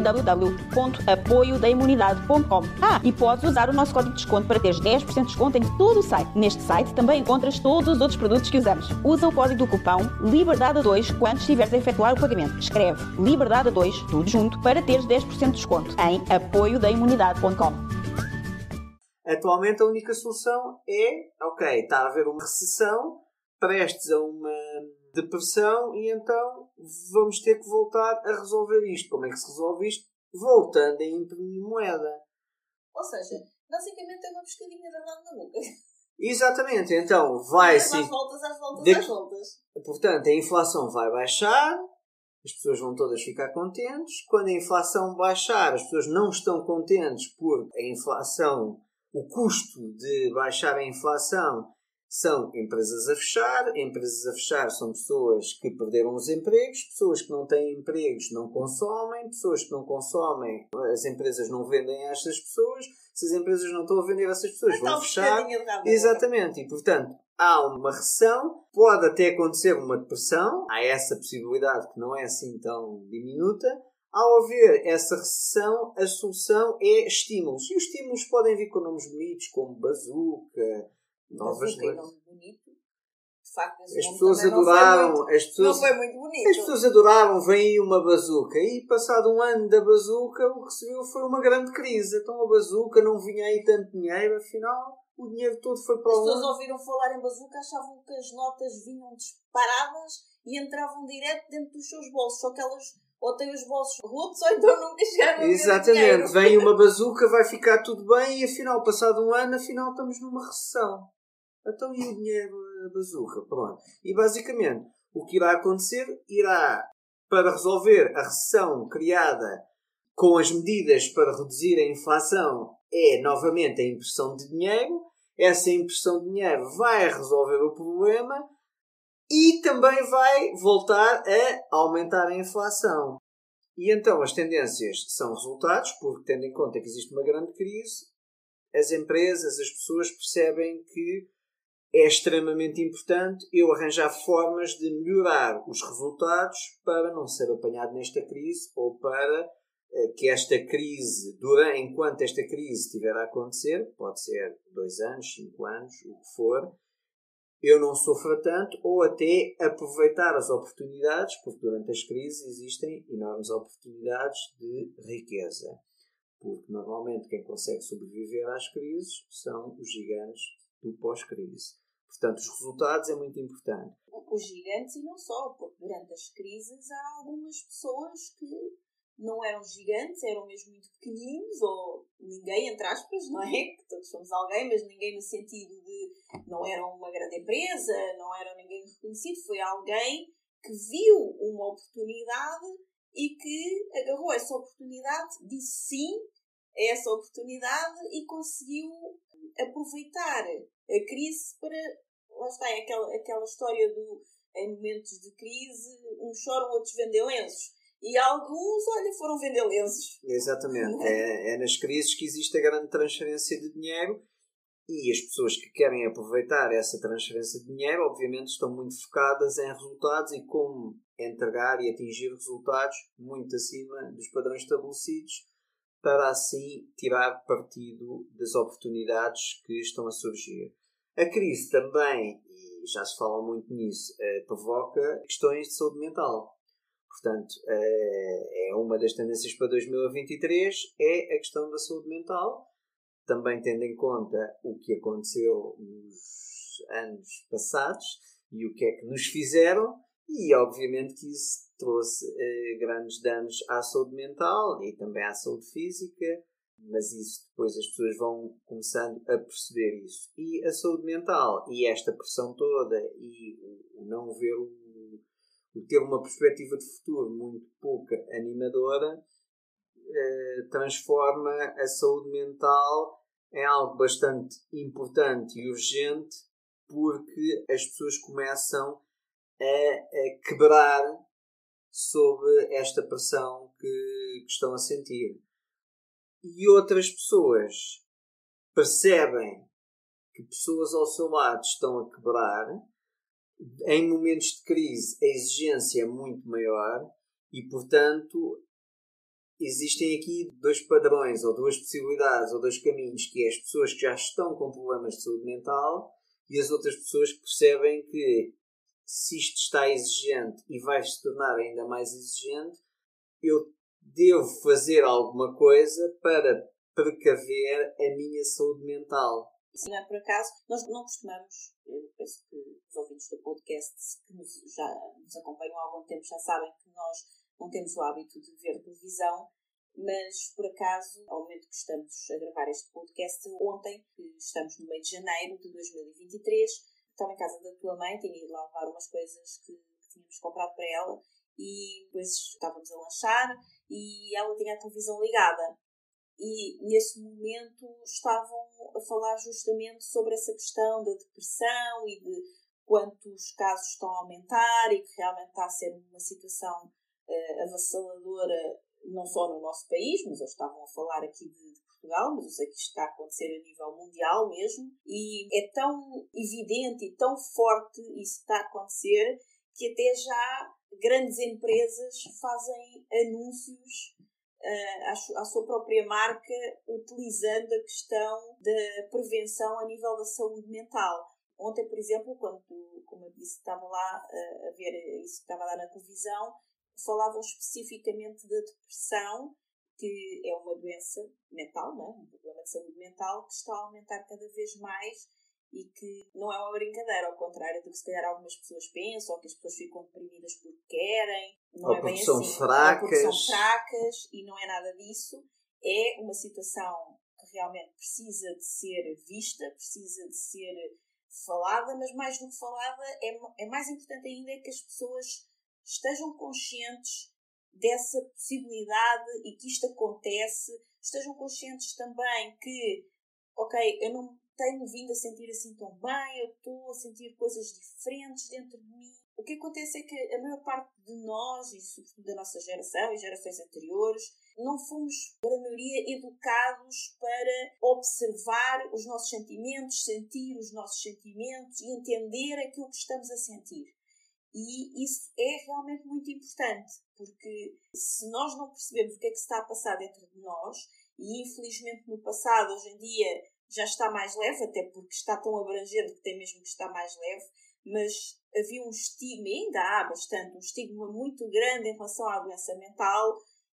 www.apoiodaimunidade.com e podes usar o nosso código de desconto para teres 10% de desconto em todo o site. Neste site também encontras todos os outros produtos que usamos. Usa o código do cupão LIBERDADE2 quando estiveres a efetuar o pagamento. Escreve LIBERDADE2, tudo junto, para teres 10% de desconto em apoiodaimunidade.com. Atualmente a única solução é, está a haver uma recessão, prestes a uma depressão e então vamos ter que voltar a resolver isto. Como é que se resolve isto? Voltando a imprimir moeda. Ou seja, basicamente é uma pescadinha de verdade na boca. Exatamente. Então vai-se... Às voltas. Portanto, a inflação vai baixar, as pessoas vão todas ficar contentes. Quando a inflação baixar, as pessoas não estão contentes porque a inflação, o custo de baixar a inflação são empresas a fechar. Empresas a fechar são pessoas que perderam os empregos, pessoas que não têm empregos não consomem, pessoas que não consomem, as empresas não vendem a estas pessoas, se as empresas não estão a vender a essas pessoas vão fechar. Exatamente, e portanto há uma recessão, pode até acontecer uma depressão, há essa possibilidade que não é assim tão diminuta. Ao haver essa recessão, a solução é estímulos, e os estímulos podem vir com nomes bonitos como bazuca, novas leis. Bonito. De facto, as pessoas adoraram. Não foi muito bonito. As pessoas adoraram, vem aí uma bazuca. E passado um ano da bazuca, o que se viu foi uma grande crise. Então a bazuca não vinha aí tanto dinheiro, afinal o dinheiro todo foi para o As pessoas ouviram falar em bazuca, achavam que as notas vinham disparadas e entravam direto dentro dos seus bolsos. Só que elas ou têm os bolsos rotos, ou então nunca chegaram a ver Exatamente, dinheiro. vem uma bazuca, vai ficar tudo bem e afinal, passado um ano, afinal estamos numa recessão. Então e o dinheiro, a bazuca? Pronto. E basicamente, o que irá acontecer irá, para resolver a recessão criada com as medidas para reduzir a inflação, é novamente a impressão de dinheiro. Essa impressão de dinheiro vai resolver o problema e também vai voltar a aumentar a inflação. E então as tendências são resultados, porque tendo em conta que existe uma grande crise, as empresas, as pessoas percebem que é extremamente importante eu arranjar formas de melhorar os resultados para não ser apanhado nesta crise ou para que esta crise, enquanto esta crise estiver a acontecer, pode ser 2 anos, 5 anos, o que for, eu não sofra tanto, ou até aproveitar as oportunidades, porque durante as crises existem enormes oportunidades de riqueza. Porque normalmente quem consegue sobreviver às crises são os gigantes do pós-crise. Portanto, os resultados é muito importante. Os gigantes e não só, porque durante as crises há algumas pessoas que não eram gigantes, eram mesmo muito pequeninos, ou ninguém, entre aspas, não é? Que todos somos alguém, mas ninguém no sentido de não eram uma grande empresa, não era ninguém reconhecido, foi alguém que viu uma oportunidade e que agarrou essa oportunidade, disse sim a essa oportunidade e conseguiu aproveitar a crise para... Lá está, é aquela história do em momentos de crise, uns choram, outros vendem lenços. E alguns, olha, foram vender lenços. Exatamente. É nas crises que existe a grande transferência de dinheiro e as pessoas que querem aproveitar essa transferência de dinheiro, obviamente, estão muito focadas em resultados e como entregar e atingir resultados muito acima dos padrões estabelecidos para assim tirar partido das oportunidades que estão a surgir. A crise também, e já se fala muito nisso, provoca questões de saúde mental. Portanto, é uma das tendências para 2023, é a questão da saúde mental, também tendo em conta o que aconteceu nos anos passados e o que é que nos fizeram, e obviamente que isso trouxe grandes danos à saúde mental e também à saúde física, mas isso depois as pessoas vão começando a perceber isso. E a saúde mental e esta pressão toda e o não ver ter uma perspectiva de futuro muito pouco animadora, transforma a saúde mental em algo bastante importante e urgente, porque as pessoas começam a quebrar sob esta pressão que estão a sentir. E outras pessoas percebem que pessoas ao seu lado estão a quebrar. Em momentos de crise, a exigência é muito maior e, portanto, existem aqui 2 padrões, ou 2 possibilidades, ou 2 caminhos, que é as pessoas que já estão com problemas de saúde mental e as outras pessoas que percebem que se isto está exigente e vai se tornar ainda mais exigente, eu devo fazer alguma coisa para precaver a minha saúde mental. Isso não é por acaso. Nós não costumamos, eu penso que os ouvintes do podcast que já nos acompanham há algum tempo já sabem que nós não temos o hábito de ver televisão, mas por acaso, ao momento que estamos a gravar este podcast, ontem, que estamos no meio de janeiro de 2023, estava em casa da tua mãe, tinha ido lá levar umas coisas que tínhamos comprado para ela e depois estávamos a lanchar e ela tinha a televisão ligada. E nesse momento estavam a falar justamente sobre essa questão da depressão e de quantos casos estão a aumentar e que realmente está a ser uma situação avassaladora, não só no nosso país, mas eles estavam a falar aqui de Portugal, mas eu sei que isto está a acontecer a nível mundial mesmo, e é tão evidente e tão forte isso que está a acontecer que até já grandes empresas fazem anúncios à sua própria marca, utilizando a questão da prevenção a nível da saúde mental. Ontem, por exemplo, quando, como eu disse, estava lá a ver isso que estava lá na televisão, falavam especificamente da depressão, que é uma doença mental, não é? Um problema de saúde mental que está a aumentar cada vez mais e que não é uma brincadeira, ao contrário do que se calhar algumas pessoas pensam, ou que as pessoas ficam deprimidas porque querem, não é bem assim. São fracas. Ou porque são fracas, e não é nada disso. É uma situação que realmente precisa de ser vista, precisa de ser falada, mas mais do que falada, é mais importante ainda é que as pessoas estejam conscientes dessa possibilidade e que isto acontece, estejam conscientes também que, ok, eu não tenho vindo a sentir assim tão bem, eu estou a sentir coisas diferentes dentro de mim. O que acontece é que a maior parte de nós, e sobretudo da nossa geração e gerações anteriores, não fomos, para a maioria, educados para observar os nossos sentimentos, sentir os nossos sentimentos e entender aquilo que estamos a sentir. E isso é realmente muito importante, porque se nós não percebemos o que é que se está a passar dentro de nós, e infelizmente no passado, hoje em dia, já está mais leve, até porque está tão abrangente que tem mesmo que estar mais leve, mas havia um estigma, e ainda há bastante, um estigma muito grande em relação à doença mental,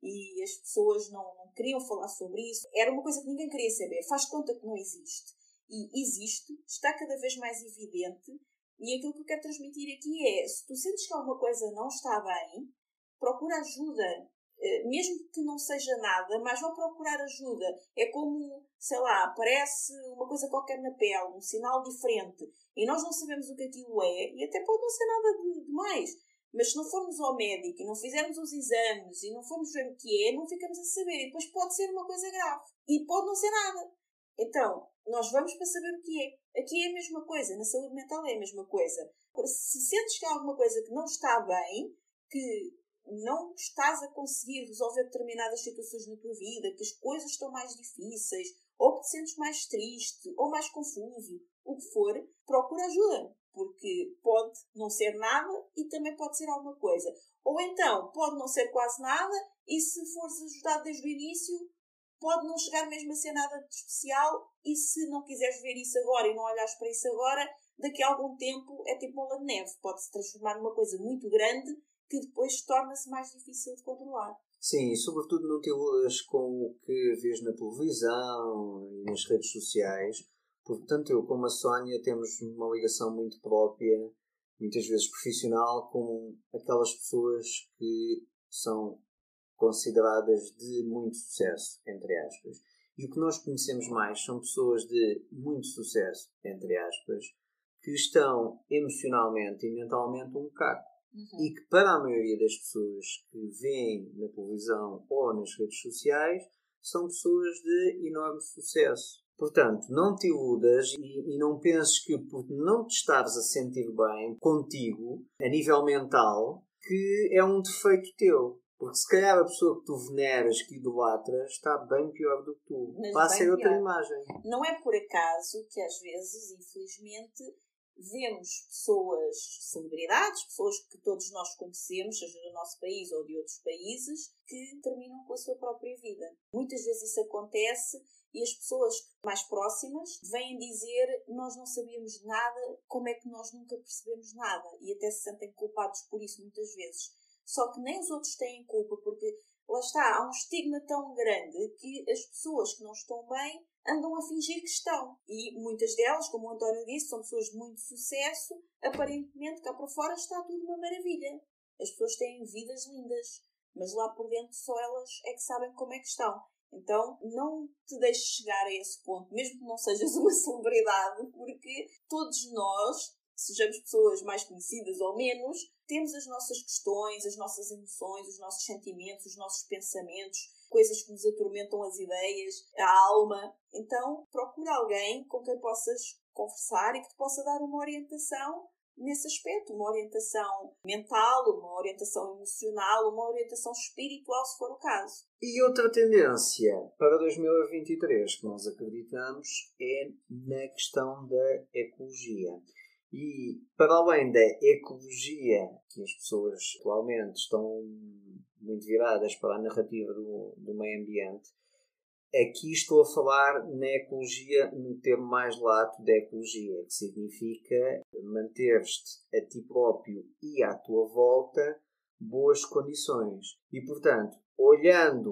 e as pessoas não queriam falar sobre isso. Era uma coisa que ninguém queria saber. Faz de conta que não existe. E existe, está cada vez mais evidente, e aquilo que eu quero transmitir aqui é, se tu sentes que alguma coisa não está bem, procura ajuda. Mesmo que não seja nada, mas vão procurar ajuda. É como, sei lá, aparece uma coisa qualquer na pele, um sinal diferente, e nós não sabemos o que aquilo é, e até pode não ser nada de mais. Mas se não formos ao médico e não fizermos os exames e não formos ver o que é, não ficamos a saber. E depois pode ser uma coisa grave. E pode não ser nada. Então, nós vamos para saber o que é. Aqui é a mesma coisa. Na saúde mental é a mesma coisa. Se sentes que há alguma coisa que não está bem, que não estás a conseguir resolver determinadas situações na tua vida, que as coisas estão mais difíceis, ou que te sentes mais triste, ou mais confuso, o que for, procura ajuda. Porque pode não ser nada e também pode ser alguma coisa. Ou então, pode não ser quase nada e se fores ajudado desde o início, pode não chegar mesmo a ser nada de especial e se não quiseres ver isso agora e não olhares para isso agora, daqui a algum tempo é tipo bola de neve. Pode-se transformar numa coisa muito grande que depois torna-se mais difícil de controlar. Sim, e sobretudo não te iludas com o que vês na televisão e nas redes sociais. Porque tanto eu como a Sónia temos uma ligação muito própria, muitas vezes profissional, com aquelas pessoas que são consideradas de muito sucesso, entre aspas. E o que nós conhecemos mais são pessoas de muito sucesso, entre aspas, que estão emocionalmente e mentalmente um caco. E que para a maioria das pessoas que veem na televisão ou nas redes sociais são pessoas de enorme sucesso. Portanto, não te iludas e não penses que porque não te estares a sentir bem contigo, a nível mental, que é um defeito teu. Porque se calhar a pessoa que tu veneras, que idolatras, está bem pior do que tu. Vai ser outra imagem. Não é por acaso que às vezes, infelizmente, vemos pessoas, celebridades, pessoas que todos nós conhecemos, seja do nosso país ou de outros países, que terminam com a sua própria vida. Muitas vezes isso acontece e as pessoas mais próximas vêm dizer nós não sabíamos nada, como é que nós nunca percebemos nada? E até se sentem culpados por isso muitas vezes. Só que nem os outros têm culpa, porque lá está, há um estigma tão grande que as pessoas que não estão bem andam a fingir que estão. E muitas delas, como o António disse, são pessoas de muito sucesso, aparentemente cá para fora está tudo uma maravilha. As pessoas têm vidas lindas, mas lá por dentro só elas é que sabem como é que estão. Então, não te deixes chegar a esse ponto, mesmo que não sejas uma celebridade, porque todos nós, sejamos pessoas mais conhecidas ou menos, temos as nossas questões, as nossas emoções, os nossos sentimentos, os nossos pensamentos, coisas que nos atormentam as ideias, a alma. Então, procura alguém com quem possas conversar e que te possa dar uma orientação nesse aspecto, uma orientação mental, uma orientação emocional, uma orientação espiritual, se for o caso. E outra tendência para 2023 que nós acreditamos é na questão da ecologia. E para além da ecologia, que as pessoas atualmente estão muito viradas para a narrativa do meio ambiente, aqui estou a falar na ecologia, no termo mais lato da ecologia, que significa manter-te a ti próprio e à tua volta boas condições. E, portanto, olhando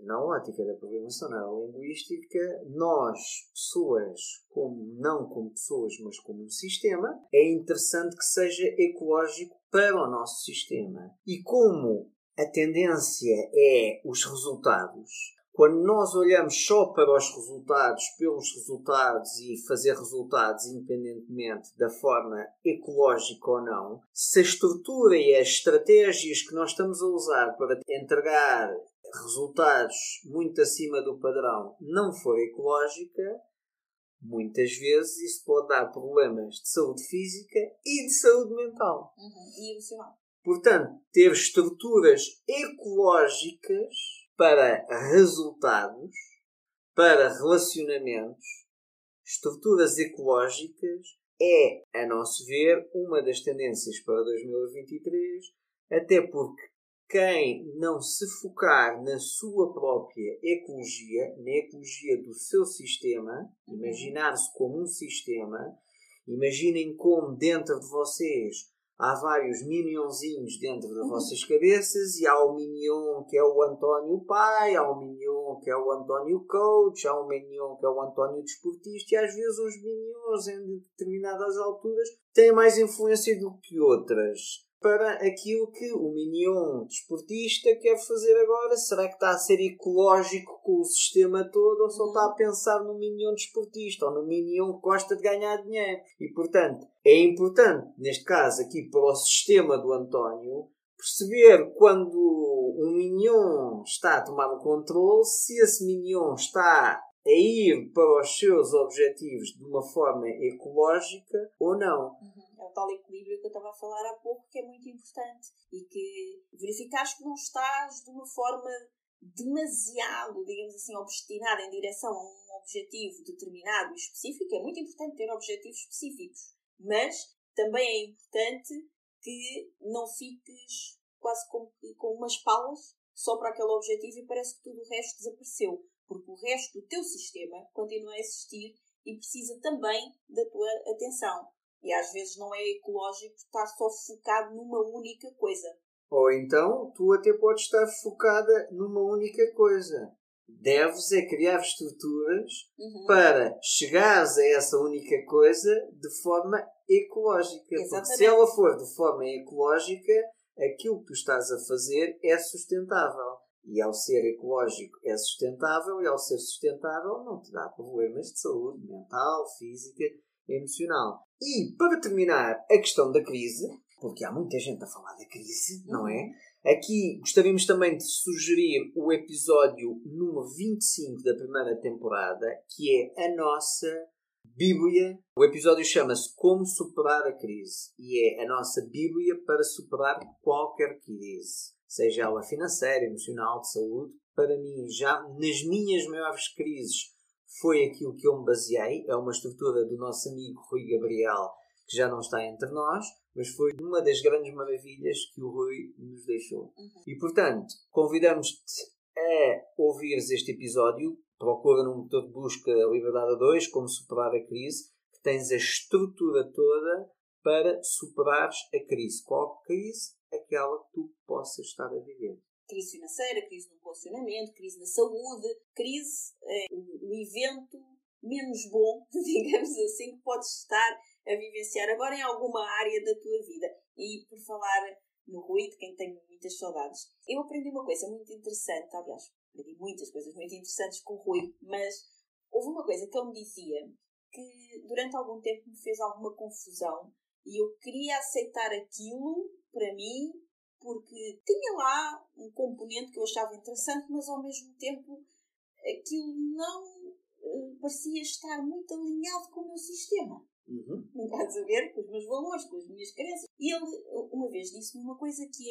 na ótica da programação neurolinguística, nós, pessoas, não como pessoas, mas como um sistema, é interessante que seja ecológico para o nosso sistema. E como a tendência é os resultados, quando nós olhamos só para os resultados, pelos resultados e fazer resultados independentemente da forma ecológica ou não, se a estrutura e as estratégias que nós estamos a usar para entregar resultados muito acima do padrão não for ecológica, muitas vezes isso pode dar problemas de saúde física e de saúde mental. E emocional. Portanto, ter estruturas ecológicas para resultados, para relacionamentos, estruturas ecológicas é, a nosso ver, uma das tendências para 2023, até porque quem não se focar na sua própria ecologia, na ecologia do seu sistema, imaginar-se como um sistema, imaginem como dentro de vocês há vários minionzinhos dentro das vossas cabeças e há o minion que é o António pai, há o minion que é o António coach, há o minion que é o António desportista e às vezes uns minions em determinadas alturas têm mais influência do que outras para aquilo que o minion desportista quer fazer agora. Será que está a ser ecológico com o sistema todo ou só está a pensar no minion desportista ou no minion que gosta de ganhar dinheiro? E, portanto, é importante, neste caso aqui para o sistema do António, perceber quando um minion está a tomar o controle, se esse minion está a ir para os seus objetivos de uma forma ecológica ou não. É o tal equilíbrio que eu estava a falar há pouco, que é muito importante. E que verificares que não estás de uma forma demasiado, digamos assim, obstinada em direção a um objetivo determinado e específico. É muito importante ter objetivos específicos. Mas também é importante que não fiques quase com umas palas só para aquele objetivo e parece que tudo o resto desapareceu. Porque o resto do teu sistema continua a existir e precisa também da tua atenção. E às vezes não é ecológico estar só focado numa única coisa. Ou então, tu até podes estar focada numa única coisa. Deves é criar estruturas para chegares a essa única coisa de forma ecológica. Exatamente. Porque se ela for de forma ecológica, aquilo que tu estás a fazer é sustentável. E ao ser ecológico é sustentável, e ao ser sustentável não te dá problemas de saúde mental, física, emocional. E para terminar a questão da crise, porque há muita gente a falar da crise, não é? Aqui gostaríamos também de sugerir o episódio número 25 da primeira temporada, que é a nossa Bíblia. O episódio chama-se Como Superar a Crise e é a nossa Bíblia para superar qualquer crise, seja ela financeira, emocional, de saúde. Para mim, já nas minhas maiores crises, foi aquilo que eu me baseei. É uma estrutura do nosso amigo Rui Gabriel, que já não está entre nós, mas foi uma das grandes maravilhas que o Rui nos deixou. E, portanto, convidamos-te a ouvires este episódio. Procura no motor de busca a Liberdade a 2, Como Superar a Crise, que tens a estrutura toda para superares a crise. Qual crise? Aquela que tu possas estar a viver. Crise financeira, crise no relacionamento, crise na saúde. Crise é o evento menos bom, digamos assim, que podes estar a vivenciar agora em alguma área da tua vida. E por falar no Rui, de quem tenho muitas saudades, eu aprendi uma coisa muito interessante. Aliás, aprendi muitas coisas muito interessantes com o Rui, mas houve uma coisa que ele me dizia que durante algum tempo me fez alguma confusão e eu queria aceitar aquilo para mim porque tinha lá um componente que eu achava interessante, mas ao mesmo tempo aquilo não parecia estar muito alinhado com o meu sistema. Estás a ver? Com os meus valores, com as minhas crenças. E ele uma vez disse-me uma coisa que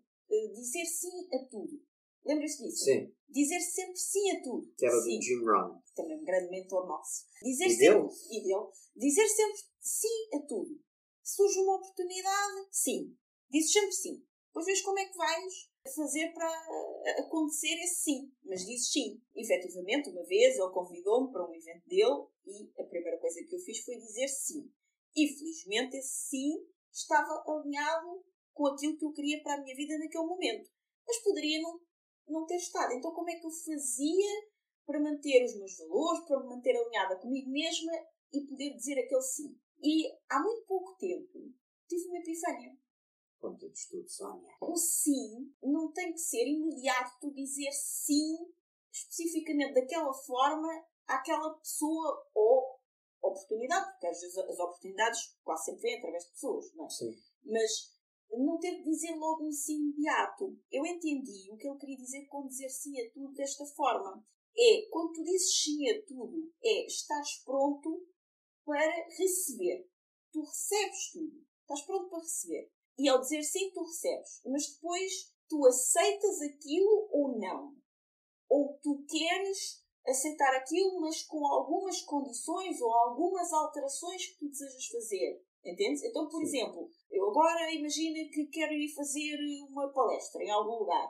é dizer sim a tudo. Lembras-te disso? Sim. Dizer sempre sim a tudo. Que era sim. do Jim Rohn. Também um grande mentor nosso. Dizer E sempre, dele? E dele. Dizer sempre sim a tudo. Surge uma oportunidade, sim. Dizes sempre sim. Depois vês como é que vais fazer para acontecer esse sim. Mas dizes sim. Efetivamente, uma vez ele convidou-me para um evento dele e a primeira coisa que eu fiz foi dizer sim. E felizmente esse sim estava alinhado com aquilo que eu queria para a minha vida naquele momento. Mas poderia não não ter estado. Então como é que eu fazia para manter os meus valores, para me manter alinhada comigo mesma e poder dizer aquele sim? E há muito pouco tempo tive uma epifânia. Conta-nos tudo, Sónia. O sim não tem que ser imediato, tu dizer sim especificamente daquela forma àquela pessoa ou oportunidade, porque às vezes as oportunidades quase sempre vêm através de pessoas, não é? Sim. Mas não ter de dizer logo um sim imediato. Eu entendi o que ele queria dizer com dizer sim a tudo desta forma. É, quando tu dizes sim a tudo, é estás pronto para receber. Tu recebes tudo. Estás pronto para receber. E ao dizer sim, tu recebes. Mas depois tu aceitas aquilo ou não. Ou tu queres aceitar aquilo, mas com algumas condições ou algumas alterações que tu desejas fazer. Entendes? Então, por exemplo, eu agora imagino que quero ir fazer uma palestra em algum lugar.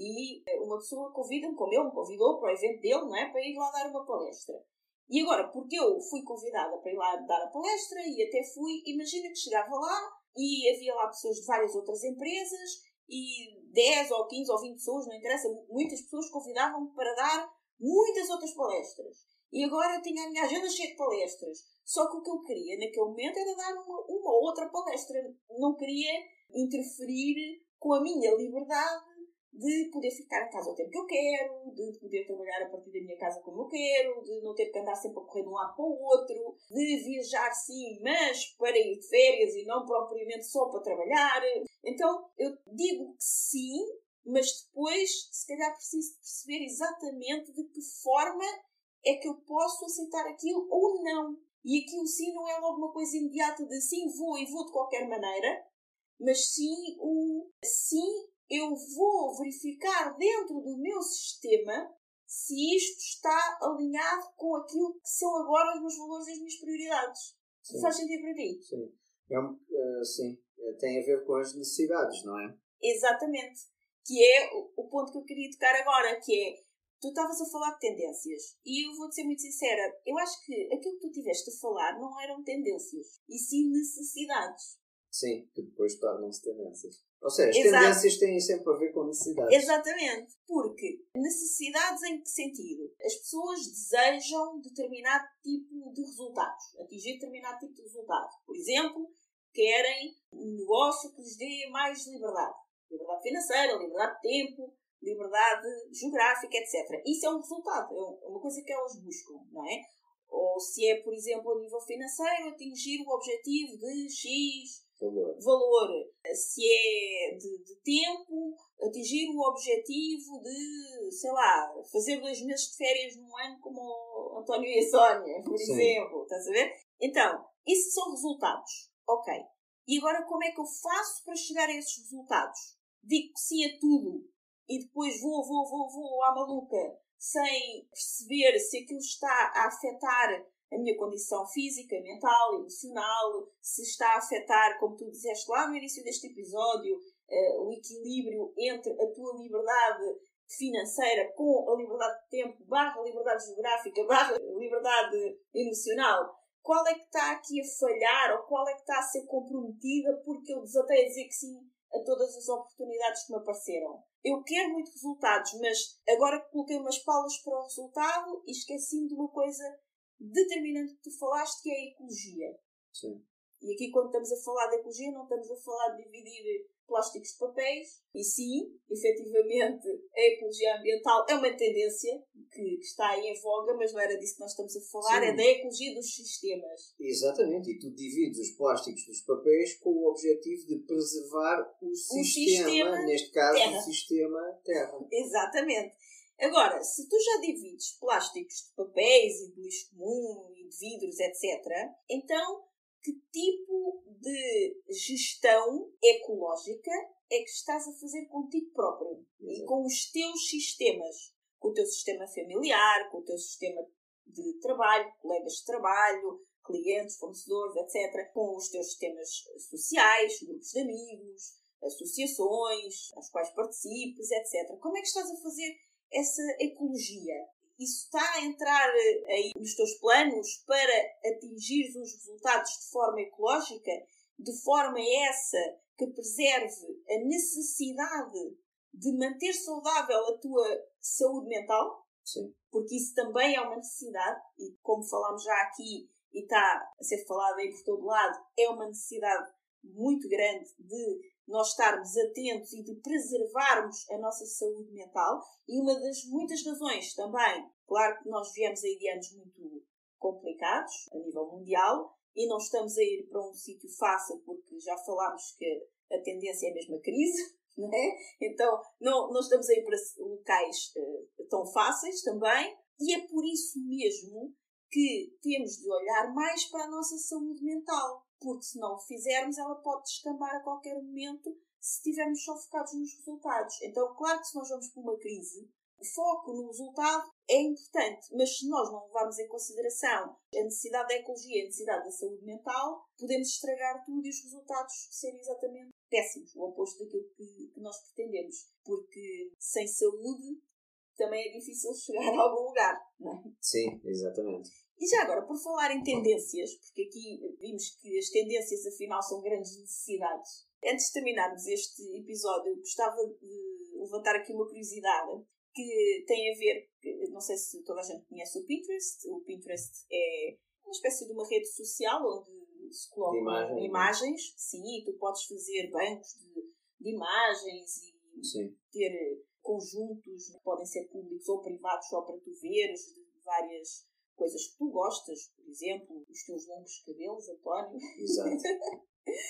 E uma pessoa convida-me, como ele me convidou para o evento dele, não é? Para ir lá dar uma palestra. E agora, porque eu fui convidada para ir lá dar a palestra e até fui, imagina que chegava lá e havia lá pessoas de várias outras empresas e 10 ou 15 ou 20 pessoas, não interessa, muitas pessoas convidavam-me para dar muitas outras palestras. E agora eu tinha a minha agenda cheia de palestras. Só que o que eu queria naquele momento era dar uma outra palestra. Não queria interferir com a minha liberdade de poder ficar em casa o tempo que eu quero, de poder trabalhar a partir da minha casa como eu quero, de não ter que andar sempre a correr de um lado para o outro, de viajar sim, mas para ir de férias e não propriamente só para trabalhar. Então, eu digo que sim, mas depois, se calhar, preciso perceber exatamente de que forma é que eu posso aceitar aquilo ou não. E aqui o sim não é logo uma coisa imediata de sim, vou e vou de qualquer maneira, mas sim o sim, eu vou verificar dentro do meu sistema se isto está alinhado com aquilo que são agora os meus valores e as minhas prioridades. Sim. Faz sentido para ti? Sim. Sim. Tem a ver com as necessidades, não é? Exatamente. Que é o ponto que eu queria tocar agora, que é, tu estavas a falar de tendências. E eu vou-te ser muito sincera, eu acho que aquilo que tu tiveste a falar não eram tendências, e sim necessidades. Sim, que depois tornam-se tendências. Ou seja, as tendências têm sempre a ver com necessidades. Exatamente. Porque necessidades em que sentido? As pessoas desejam determinado tipo de resultados. Atingir determinado tipo de resultado. Por exemplo, querem um negócio que lhes dê mais liberdade. Liberdade financeira, liberdade de tempo, liberdade geográfica, etc. Isso é um resultado. É uma coisa que elas buscam, não é? Ou se é, por exemplo, a nível financeiro, atingir o objetivo de X valor. Se é de tempo, atingir o objetivo de, sei lá, fazer 2 meses de férias num ano como o António e a Sónia, por exemplo. Estás a ver? Então, isso são resultados. Ok. E agora como é que eu faço para chegar a esses resultados? Digo que sim a tudo e depois vou à maluca sem perceber se aquilo está a afetar a minha condição física, mental, emocional, se está a afetar, como tu disseste lá no início deste episódio, o equilíbrio entre a tua liberdade financeira com a liberdade de tempo, / liberdade geográfica, / liberdade emocional. Qual é que está aqui a falhar ou qual é que está a ser comprometida porque eu desatei a dizer que sim a todas as oportunidades que me apareceram? Eu quero muito resultados, mas agora coloquei umas palas para o resultado e esqueci-me de uma coisa determinante que tu falaste, que é a ecologia. Sim. E aqui, quando estamos a falar de ecologia, não estamos a falar de dividir plásticos de papéis. E sim, efetivamente, a ecologia ambiental é uma tendência que está aí em voga, mas não era disso que nós estamos a falar, é da ecologia dos sistemas. Exatamente, e tu divides os plásticos dos papéis com o objetivo de preservar o sistema, neste caso, terra. O sistema Terra. Exatamente. Agora, se tu já divides plásticos de papéis e de lixo comum e de vidros, etc., então que tipo de gestão ecológica é que estás a fazer contigo próprio? Exato. E com os teus sistemas? Com o teu sistema familiar, com o teu sistema de trabalho, colegas de trabalho, clientes, fornecedores, etc. Com os teus sistemas sociais, grupos de amigos, associações às quais participes, etc. Como é que estás a fazer essa ecologia? Isso está a entrar aí nos teus planos para atingir os resultados de forma ecológica, de forma essa que preserve a necessidade de manter saudável a tua saúde mental, Sim. porque isso também é uma necessidade, e como falámos já aqui e está a ser falado aí por todo lado, é uma necessidade muito grande de nós estarmos atentos e de preservarmos a nossa saúde mental. E uma das muitas razões também, claro que nós viemos aí de anos muito complicados a nível mundial e não estamos a ir para um sítio fácil, porque já falámos que a tendência é mesmo a crise, não é? Então não estamos a ir para locais tão fáceis também, e é por isso mesmo que temos de olhar mais para a nossa saúde mental, porque se não o fizermos ela pode descambar a qualquer momento se estivermos só focados nos resultados. Então, claro que se nós vamos para uma crise, o foco no resultado é importante, mas se nós não levarmos em consideração a necessidade da ecologia e a necessidade da saúde mental, podemos estragar tudo e os resultados serem exatamente péssimos, o oposto daquilo que nós pretendemos, porque sem saúde também é difícil chegar a algum lugar, não é? Sim, exatamente. E já agora, por falar em tendências, porque aqui vimos que as tendências afinal são grandes necessidades, antes de terminarmos este episódio, eu gostava de levantar aqui uma curiosidade que tem a ver, não sei se toda a gente conhece o Pinterest. O Pinterest é uma espécie de uma rede social onde se colocam imagens, sim, e tu podes fazer bancos de imagens e sim, ter conjuntos que podem ser públicos ou privados só para tu veres, de várias coisas que tu gostas, por exemplo, os teus longos cabelos, António. Exato.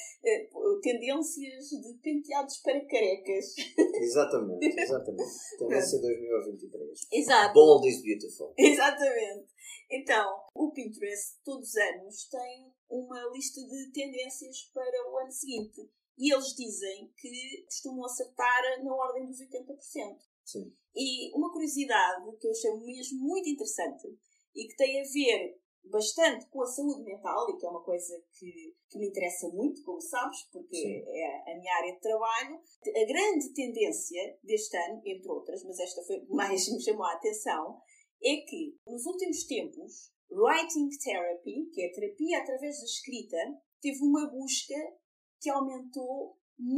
Tendências de penteados para carecas. Exatamente. Tendência 2023. Exato. Bold is beautiful. Exatamente. Então, o Pinterest todos os anos tem uma lista de tendências para o ano seguinte. E eles dizem que costumam acertar na ordem dos 80%. Sim. E uma curiosidade que eu achei mesmo muito interessante e que tem a ver bastante com a saúde mental, e que é uma coisa que me interessa muito, como sabes, porque sim, é a minha área de trabalho. A grande tendência deste ano, entre outras, mas esta foi mais me chamou a atenção, é que nos últimos tempos, Writing Therapy, que é a terapia através da escrita, teve uma busca que aumentou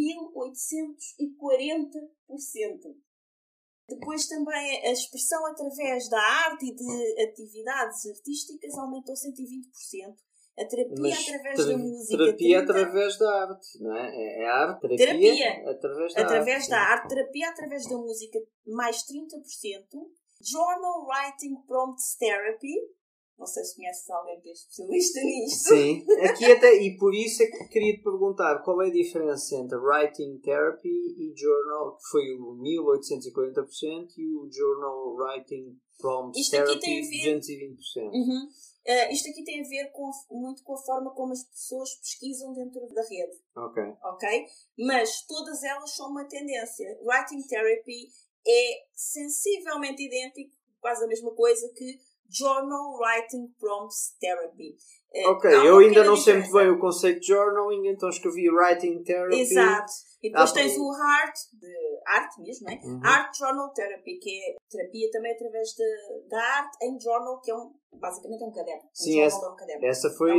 1840%. Depois também a expressão através da arte e de atividades artísticas aumentou 120%. A terapia através da música... Terapia através da arte, não é? É arte, terapia através da arte. Terapia através da música, mais 30%. Journal Writing Prompts Therapy. Não sei se conheces alguém que é especialista nisto. Sim, aqui até, e por isso é que queria te perguntar qual é a diferença entre Writing Therapy e Journal, que foi o 1840%, e o Journal Writing Prompts Therapy 220%. Uhum. Isto aqui tem a ver muito com a forma como as pessoas pesquisam dentro da rede. Ok? Mas todas elas são uma tendência. Writing Therapy é sensivelmente idêntico, quase a mesma coisa que Journal Writing Prompts Therapy. Eu ainda não sei muito bem o conceito de journaling, então escrevi Writing Therapy. Exato. E depois tens o Art, de arte mesmo, não é? Uhum. Art Journal Therapy, que é terapia também através da arte em journal, que é basicamente um caderno. Sim, essa foi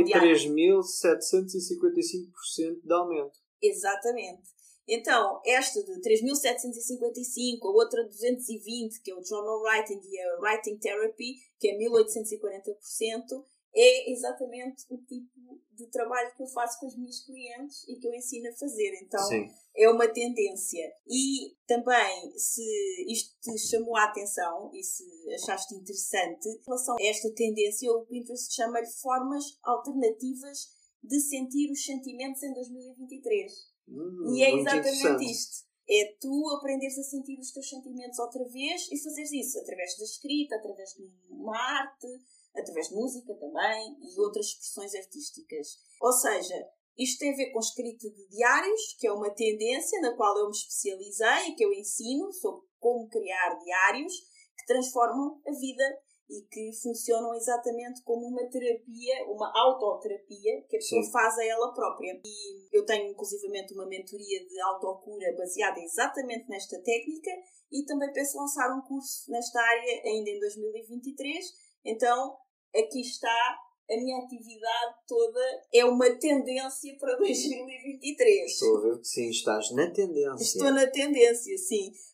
3.755% de aumento. Exatamente. Então, esta de 3.755, a outra 220, que é o Journal Writing, e a Writing Therapy, que é 1.840%, é exatamente o tipo de trabalho que eu faço com os meus clientes e que eu ensino a fazer. Então, sim, é uma tendência. E também, se isto te chamou a atenção e se achaste interessante, em relação a esta tendência, o Pinterest chama-lhe formas alternativas de sentir os sentimentos em 2023. E é exatamente isto. É tu aprenderes a sentir os teus sentimentos outra vez e fazeres isso através da escrita, através de uma arte, através de música também e outras expressões artísticas. Ou seja, isto tem a ver com escrita de diários, que é uma tendência na qual eu me especializei e que eu ensino sobre como criar diários que transformam a vida e que funcionam exatamente como uma terapia, uma autoterapia que a pessoa faz a ela própria. E eu tenho inclusivamente uma mentoria de autocura baseada exatamente nesta técnica e também penso lançar um curso nesta área ainda em 2023. Então, aqui está a minha atividade toda, é uma tendência para 2023. Estou a ver que sim, estás na tendência. Estou na tendência, sim.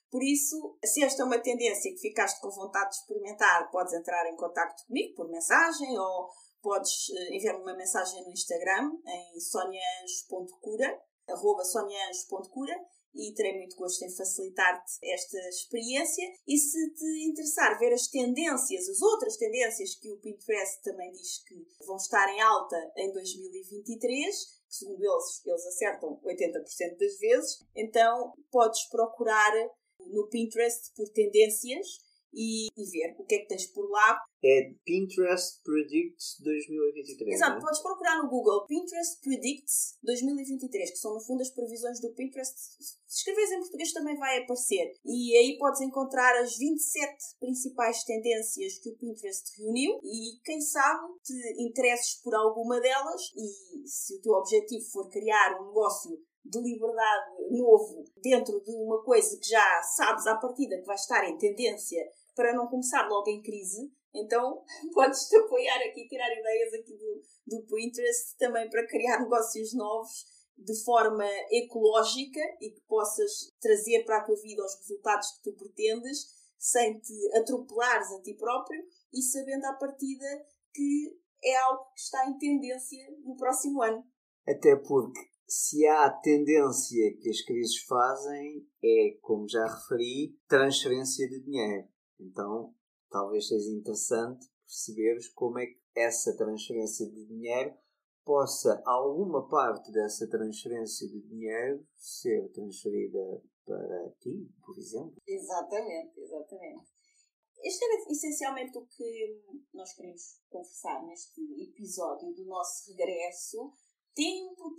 Por isso, se esta é uma tendência que ficaste com vontade de experimentar, podes entrar em contacto comigo por mensagem ou podes enviar-me uma mensagem no Instagram em sonianjo.cura, @sonianjo.cura, e terei muito gosto em facilitar-te esta experiência. E se te interessar ver as tendências, as outras tendências que o Pinterest também diz que vão estar em alta em 2023, que segundo eles acertam 80% das vezes, então podes procurar no Pinterest por tendências e ver o que é que tens por lá. É Pinterest Predicts 2023. Exato, né? podes procurar no Google Pinterest Predicts 2023, que são no fundo as previsões do Pinterest. Se escreveres em português também vai aparecer. E aí podes encontrar as 27 principais tendências que o Pinterest reuniu e quem sabe te interesses por alguma delas, e se o teu objetivo for criar um negócio de liberdade novo dentro de uma coisa que já sabes à partida que vai estar em tendência, para não começar logo em crise, então podes-te apoiar aqui, tirar ideias aqui do Pinterest também para criar negócios novos de forma ecológica e que possas trazer para a tua vida os resultados que tu pretendes sem te atropelares a ti próprio e sabendo à partida que é algo que está em tendência no próximo ano. Até porque se há tendência que as crises fazem é, como já referi, transferência de dinheiro. Então, talvez seja interessante perceberes como é que essa transferência de dinheiro possa, alguma parte dessa transferência de dinheiro, ser transferida para ti, por exemplo. Exatamente. Este era essencialmente o que nós queremos conversar neste episódio do nosso regresso. Tempo.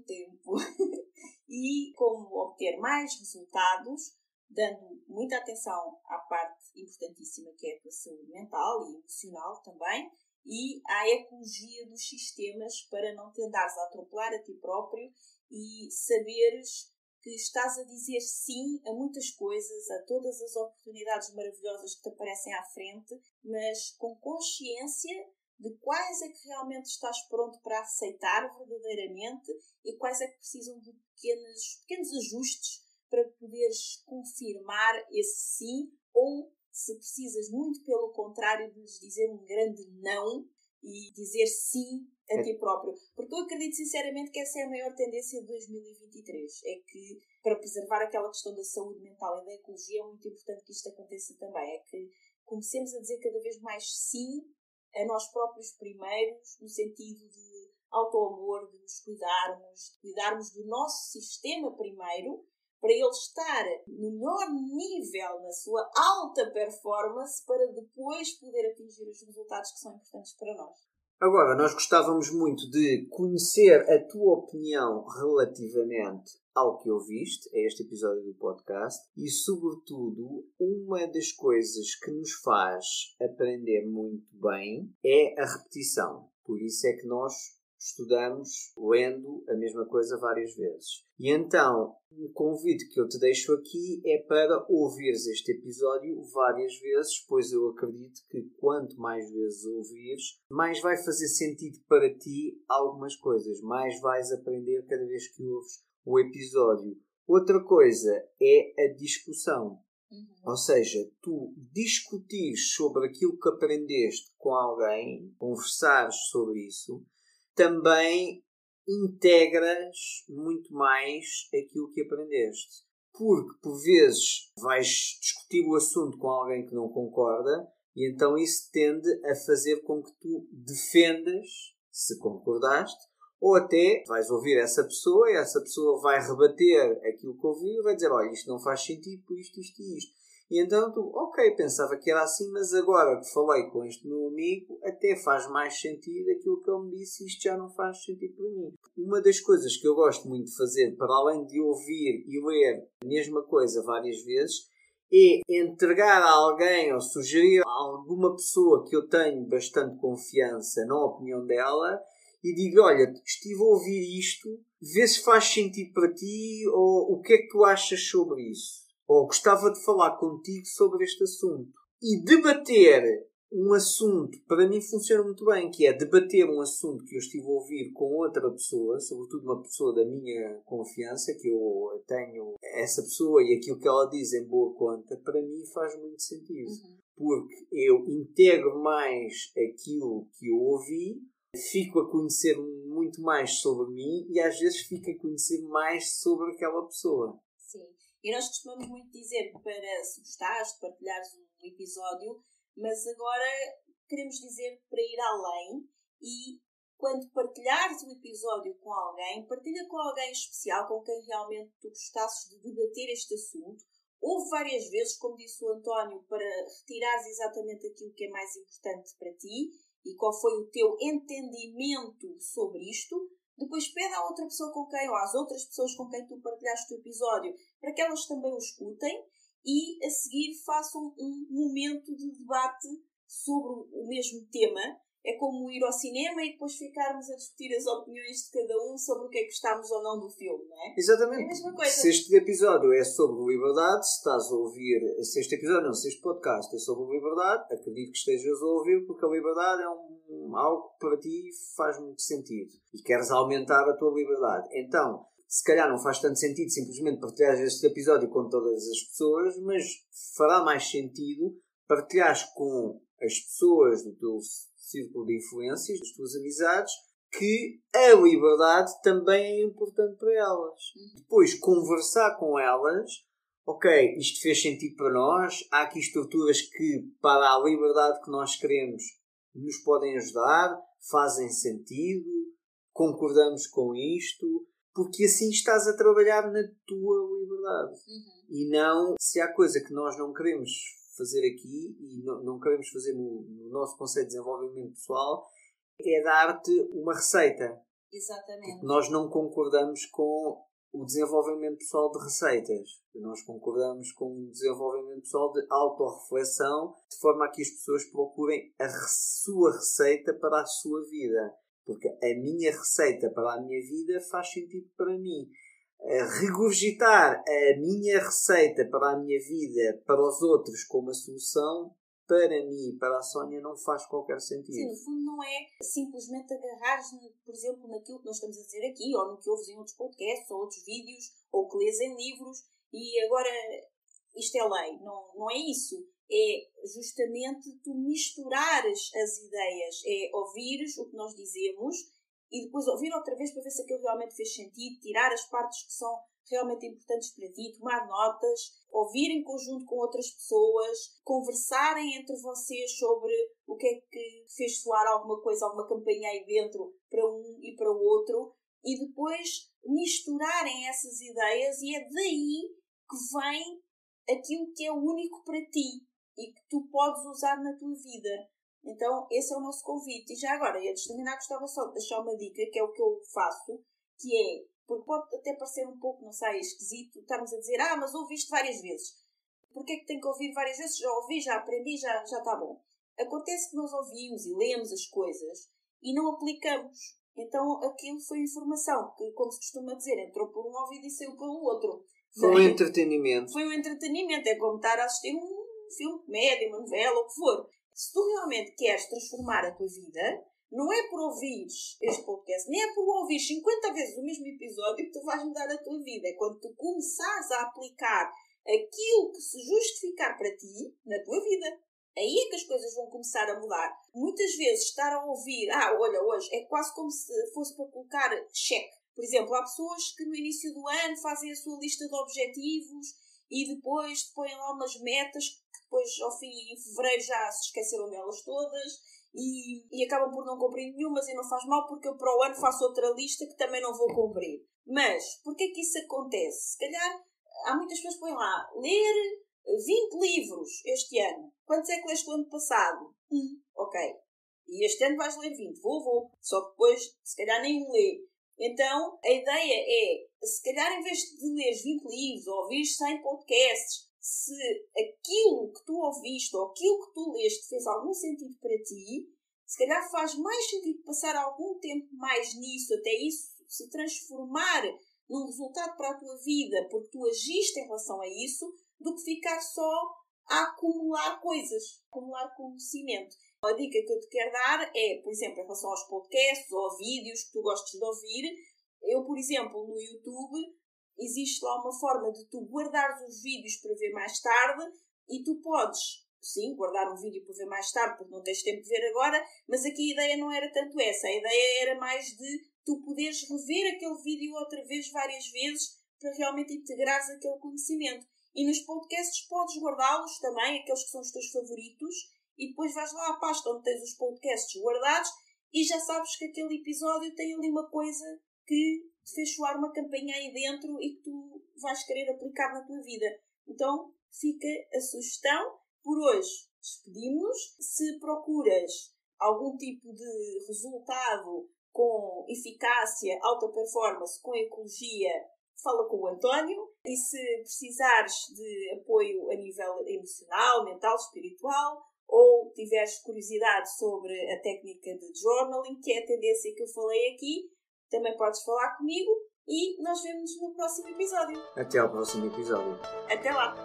E como obter mais resultados, dando muita atenção à parte importantíssima que é a tua saúde mental e emocional também, e à ecologia dos sistemas para não te andares a atropelar a ti próprio e saberes que estás a dizer sim a muitas coisas, a todas as oportunidades maravilhosas que te aparecem à frente, mas com consciência de quais é que realmente estás pronto para aceitar verdadeiramente e quais é que precisam de pequenos ajustes para poderes confirmar esse sim, ou se precisas muito pelo contrário de lhes dizer um grande não e dizer sim a ti próprio. Porque eu acredito sinceramente que essa é a maior tendência de 2023. É que para preservar aquela questão da saúde mental e da ecologia é muito importante que isto aconteça também. É que comecemos a dizer cada vez mais sim a nós próprios primeiros, no sentido de auto-amor, de nos cuidarmos do nosso sistema primeiro, para ele estar no melhor nível, na sua alta performance, para depois poder atingir os resultados que são importantes para nós. Agora, nós gostávamos muito de conhecer a tua opinião relativamente ao que ouviste, a este episódio do podcast, e, sobretudo, uma das coisas que nos faz aprender muito bem é a repetição. Por isso é que nós estudamos lendo a mesma coisa várias vezes. E então, o convite que eu te deixo aqui é para ouvires este episódio várias vezes, pois eu acredito que quanto mais vezes ouvires, mais vai fazer sentido para ti algumas coisas, mais vais aprender cada vez que ouves o episódio. Outra coisa é a discussão. Ou seja, tu discutires sobre aquilo que aprendeste com alguém, conversares sobre isso, também integras muito mais aquilo que aprendeste. Porque, por vezes, vais discutir o assunto com alguém que não concorda e então isso tende a fazer com que tu defendas, se concordaste, ou até vais ouvir essa pessoa e essa pessoa vai rebater aquilo que ouviu e vai dizer, olha, isto não faz sentido por isto e isto. E então tu, ok, pensava que era assim, mas agora que falei com este meu amigo, até faz mais sentido aquilo que ele me disse e isto já não faz sentido para mim. Uma das coisas que eu gosto muito de fazer, para além de ouvir e ler a mesma coisa várias vezes, é entregar a alguém ou sugerir a alguma pessoa que eu tenho bastante confiança na opinião dela e digo, olha, estive a ouvir isto, vê se faz sentido para ti ou o que é que tu achas sobre isso. Ou gostava de falar contigo sobre este assunto. E debater um assunto, para mim funciona muito bem, que é debater um assunto que eu estive a ouvir com outra pessoa, sobretudo uma pessoa da minha confiança, que eu tenho essa pessoa e aquilo que ela diz em boa conta, para mim faz muito sentido. Porque eu integro mais aquilo que eu ouvi, fico a conhecer muito mais sobre mim e às vezes fico a conhecer mais sobre aquela pessoa. Sim. E nós costumamos muito dizer para, se gostares de partilhares um episódio, mas agora queremos dizer para ir além e quando partilhares o episódio com alguém, partilha com alguém especial, com quem realmente tu gostasses de debater este assunto. Houve várias vezes, como disse o António, para retirares exatamente aquilo que é mais importante para ti e qual foi o teu entendimento sobre isto. Depois pede à outra pessoa com quem, ou às outras pessoas com quem tu partilhaste o episódio, para que elas também o escutem e a seguir façam um momento de debate sobre o mesmo tema. É como ir ao cinema e depois ficarmos a discutir as opiniões de cada um sobre o que é que gostámos ou não do filme, não é? Exatamente. É a mesma coisa. Se este episódio é sobre liberdade, se estás a ouvir, se este podcast é sobre liberdade, acredito que estejas a ouvir porque a liberdade é algo que para ti faz muito sentido e queres aumentar a tua liberdade. Então, se calhar não faz tanto sentido simplesmente partilhar este episódio com todas as pessoas, mas fará mais sentido partilhares com as pessoas do teu círculo de influências, das tuas amizades, que a liberdade também é importante para elas. Depois, conversar com elas, ok, isto fez sentido para nós, há aqui estruturas que, para a liberdade que nós queremos, nos podem ajudar, fazem sentido, concordamos com isto, porque assim estás a trabalhar na tua liberdade. E não, se há coisa que nós não queremos fazer aqui e não queremos fazer no nosso conceito de desenvolvimento pessoal, é dar-te uma receita. Exatamente. Porque nós não concordamos com o desenvolvimento pessoal de receitas. Nós concordamos com o desenvolvimento pessoal de autorreflexão, de forma a que as pessoas procurem a sua receita para a sua vida. Porque a minha receita para a minha vida faz sentido para mim. Regurgitar a minha receita para a minha vida para os outros como a solução, para mim, para a Sónia, não faz qualquer sentido. Sim, no fundo não é simplesmente agarrares, por exemplo, naquilo que nós estamos a dizer aqui, ou no que ouves em outros podcasts, ou outros vídeos, ou que lês em livros, e agora isto é lei. Não é isso. É justamente tu misturares as ideias, é ouvires o que nós dizemos e depois ouvir outra vez para ver se aquilo realmente fez sentido, tirar as partes que são realmente importantes para ti, tomar notas, ouvir em conjunto com outras pessoas, conversarem entre vocês sobre o que é que fez soar alguma coisa, alguma campainha aí dentro para um e para o outro e depois misturarem essas ideias e é daí que vem aquilo que é único para ti e que tu podes usar na tua vida. Então, esse é o nosso convite. E já agora, antes de terminar, gostava só de deixar uma dica, que é o que eu faço, que é, porque pode até parecer um pouco, não sei, esquisito, estarmos a dizer, mas ouviste várias vezes. Porquê é que tenho que ouvir várias vezes? Já ouvi, já aprendi, já está bom. Acontece que nós ouvimos e lemos as coisas e não aplicamos. Então, aquilo foi informação que, como se costuma dizer, entrou por um ouvido e saiu pelo outro. Foi um entretenimento. Foi um entretenimento. É como estar a assistir um filme, comédia, uma novela, o que for. Se tu realmente queres transformar a tua vida, não é por ouvires este podcast, nem é por ouvir 50 vezes o mesmo episódio que tu vais mudar a tua vida. É quando tu começares a aplicar aquilo que se justificar para ti na tua vida. Aí é que as coisas vão começar a mudar. Muitas vezes estar a ouvir, olha, hoje é quase como se fosse para colocar cheque. Por exemplo, há pessoas que no início do ano fazem a sua lista de objetivos e depois põem lá umas metas que depois, ao fim, em fevereiro, já se esqueceram delas todas e acabam por não cumprir nenhumas e não faz mal porque eu para o ano faço outra lista que também não vou cumprir. Mas, porquê que isso acontece? Se calhar, há muitas pessoas que põem lá, ler 20 livros este ano. Quantos é que leste o ano passado? Ok. E este ano vais ler 20. Vou. Só que depois, se calhar, nem lê. Então, a ideia é, se calhar, em vez de leres 20 livros ou ouvires 100 podcasts, se aquilo que tu ouviste ou aquilo que tu leste fez algum sentido para ti, se calhar faz mais sentido passar algum tempo mais nisso, até isso se transformar num resultado para a tua vida, porque tu agiste em relação a isso, do que ficar só a acumular coisas, a acumular conhecimento. A dica que eu te quero dar é, por exemplo, em relação aos podcasts ou vídeos que tu gostes de ouvir. Eu, por exemplo, no YouTube, existe lá uma forma de tu guardares os vídeos para ver mais tarde e tu podes, sim, guardar um vídeo para ver mais tarde porque não tens tempo de ver agora, mas aqui a ideia não era tanto essa. A ideia era mais de tu poderes rever aquele vídeo outra vez, várias vezes, para realmente integrares aquele conhecimento. E nos podcasts podes guardá-los também, aqueles que são os teus favoritos, e depois vais lá à pasta onde tens os podcasts guardados e já sabes que aquele episódio tem ali uma coisa que te fez soar uma campainha aí dentro e que tu vais querer aplicar na tua vida. Então, fica a sugestão. Por hoje, despedimos-nos. Se procuras algum tipo de resultado com eficácia, alta performance, com ecologia, fala com o António. E se precisares de apoio a nível emocional, mental, espiritual, ou tiveres curiosidade sobre a técnica de journaling, que é a tendência que eu falei aqui, também podes falar comigo e nós vemos-nos no próximo episódio. Até ao próximo episódio. Até lá!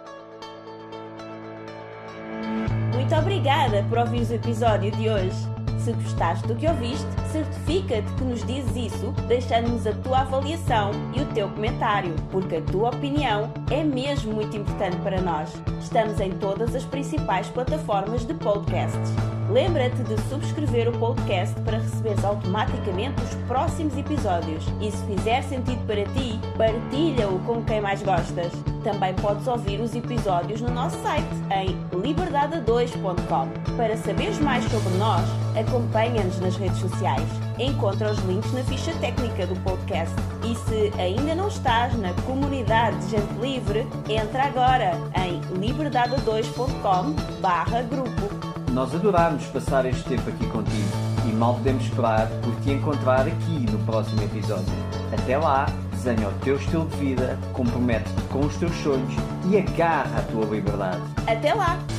Muito obrigada por ouvires o episódio de hoje. Se gostaste do que ouviste, certifica-te que nos dizes isso deixando-nos a tua avaliação e o teu comentário, porque a tua opinião é mesmo muito importante para nós. Estamos em todas as principais plataformas de podcasts. Lembra-te de subscrever o podcast para receberes automaticamente os próximos episódios. E se fizer sentido para ti, partilha-o com quem mais gostas. Também podes ouvir os episódios no nosso site em liberdade2.com. Para saberes mais sobre nós, acompanha-nos nas redes sociais. Encontra os links na ficha técnica do podcast. E se ainda não estás na comunidade de gente livre, entra agora em liberdade2.com/grupo. Nós adorámos passar este tempo aqui contigo e mal podemos esperar por te encontrar aqui no próximo episódio. Até lá, desenha o teu estilo de vida, compromete-te com os teus sonhos e agarra a tua liberdade. Até lá!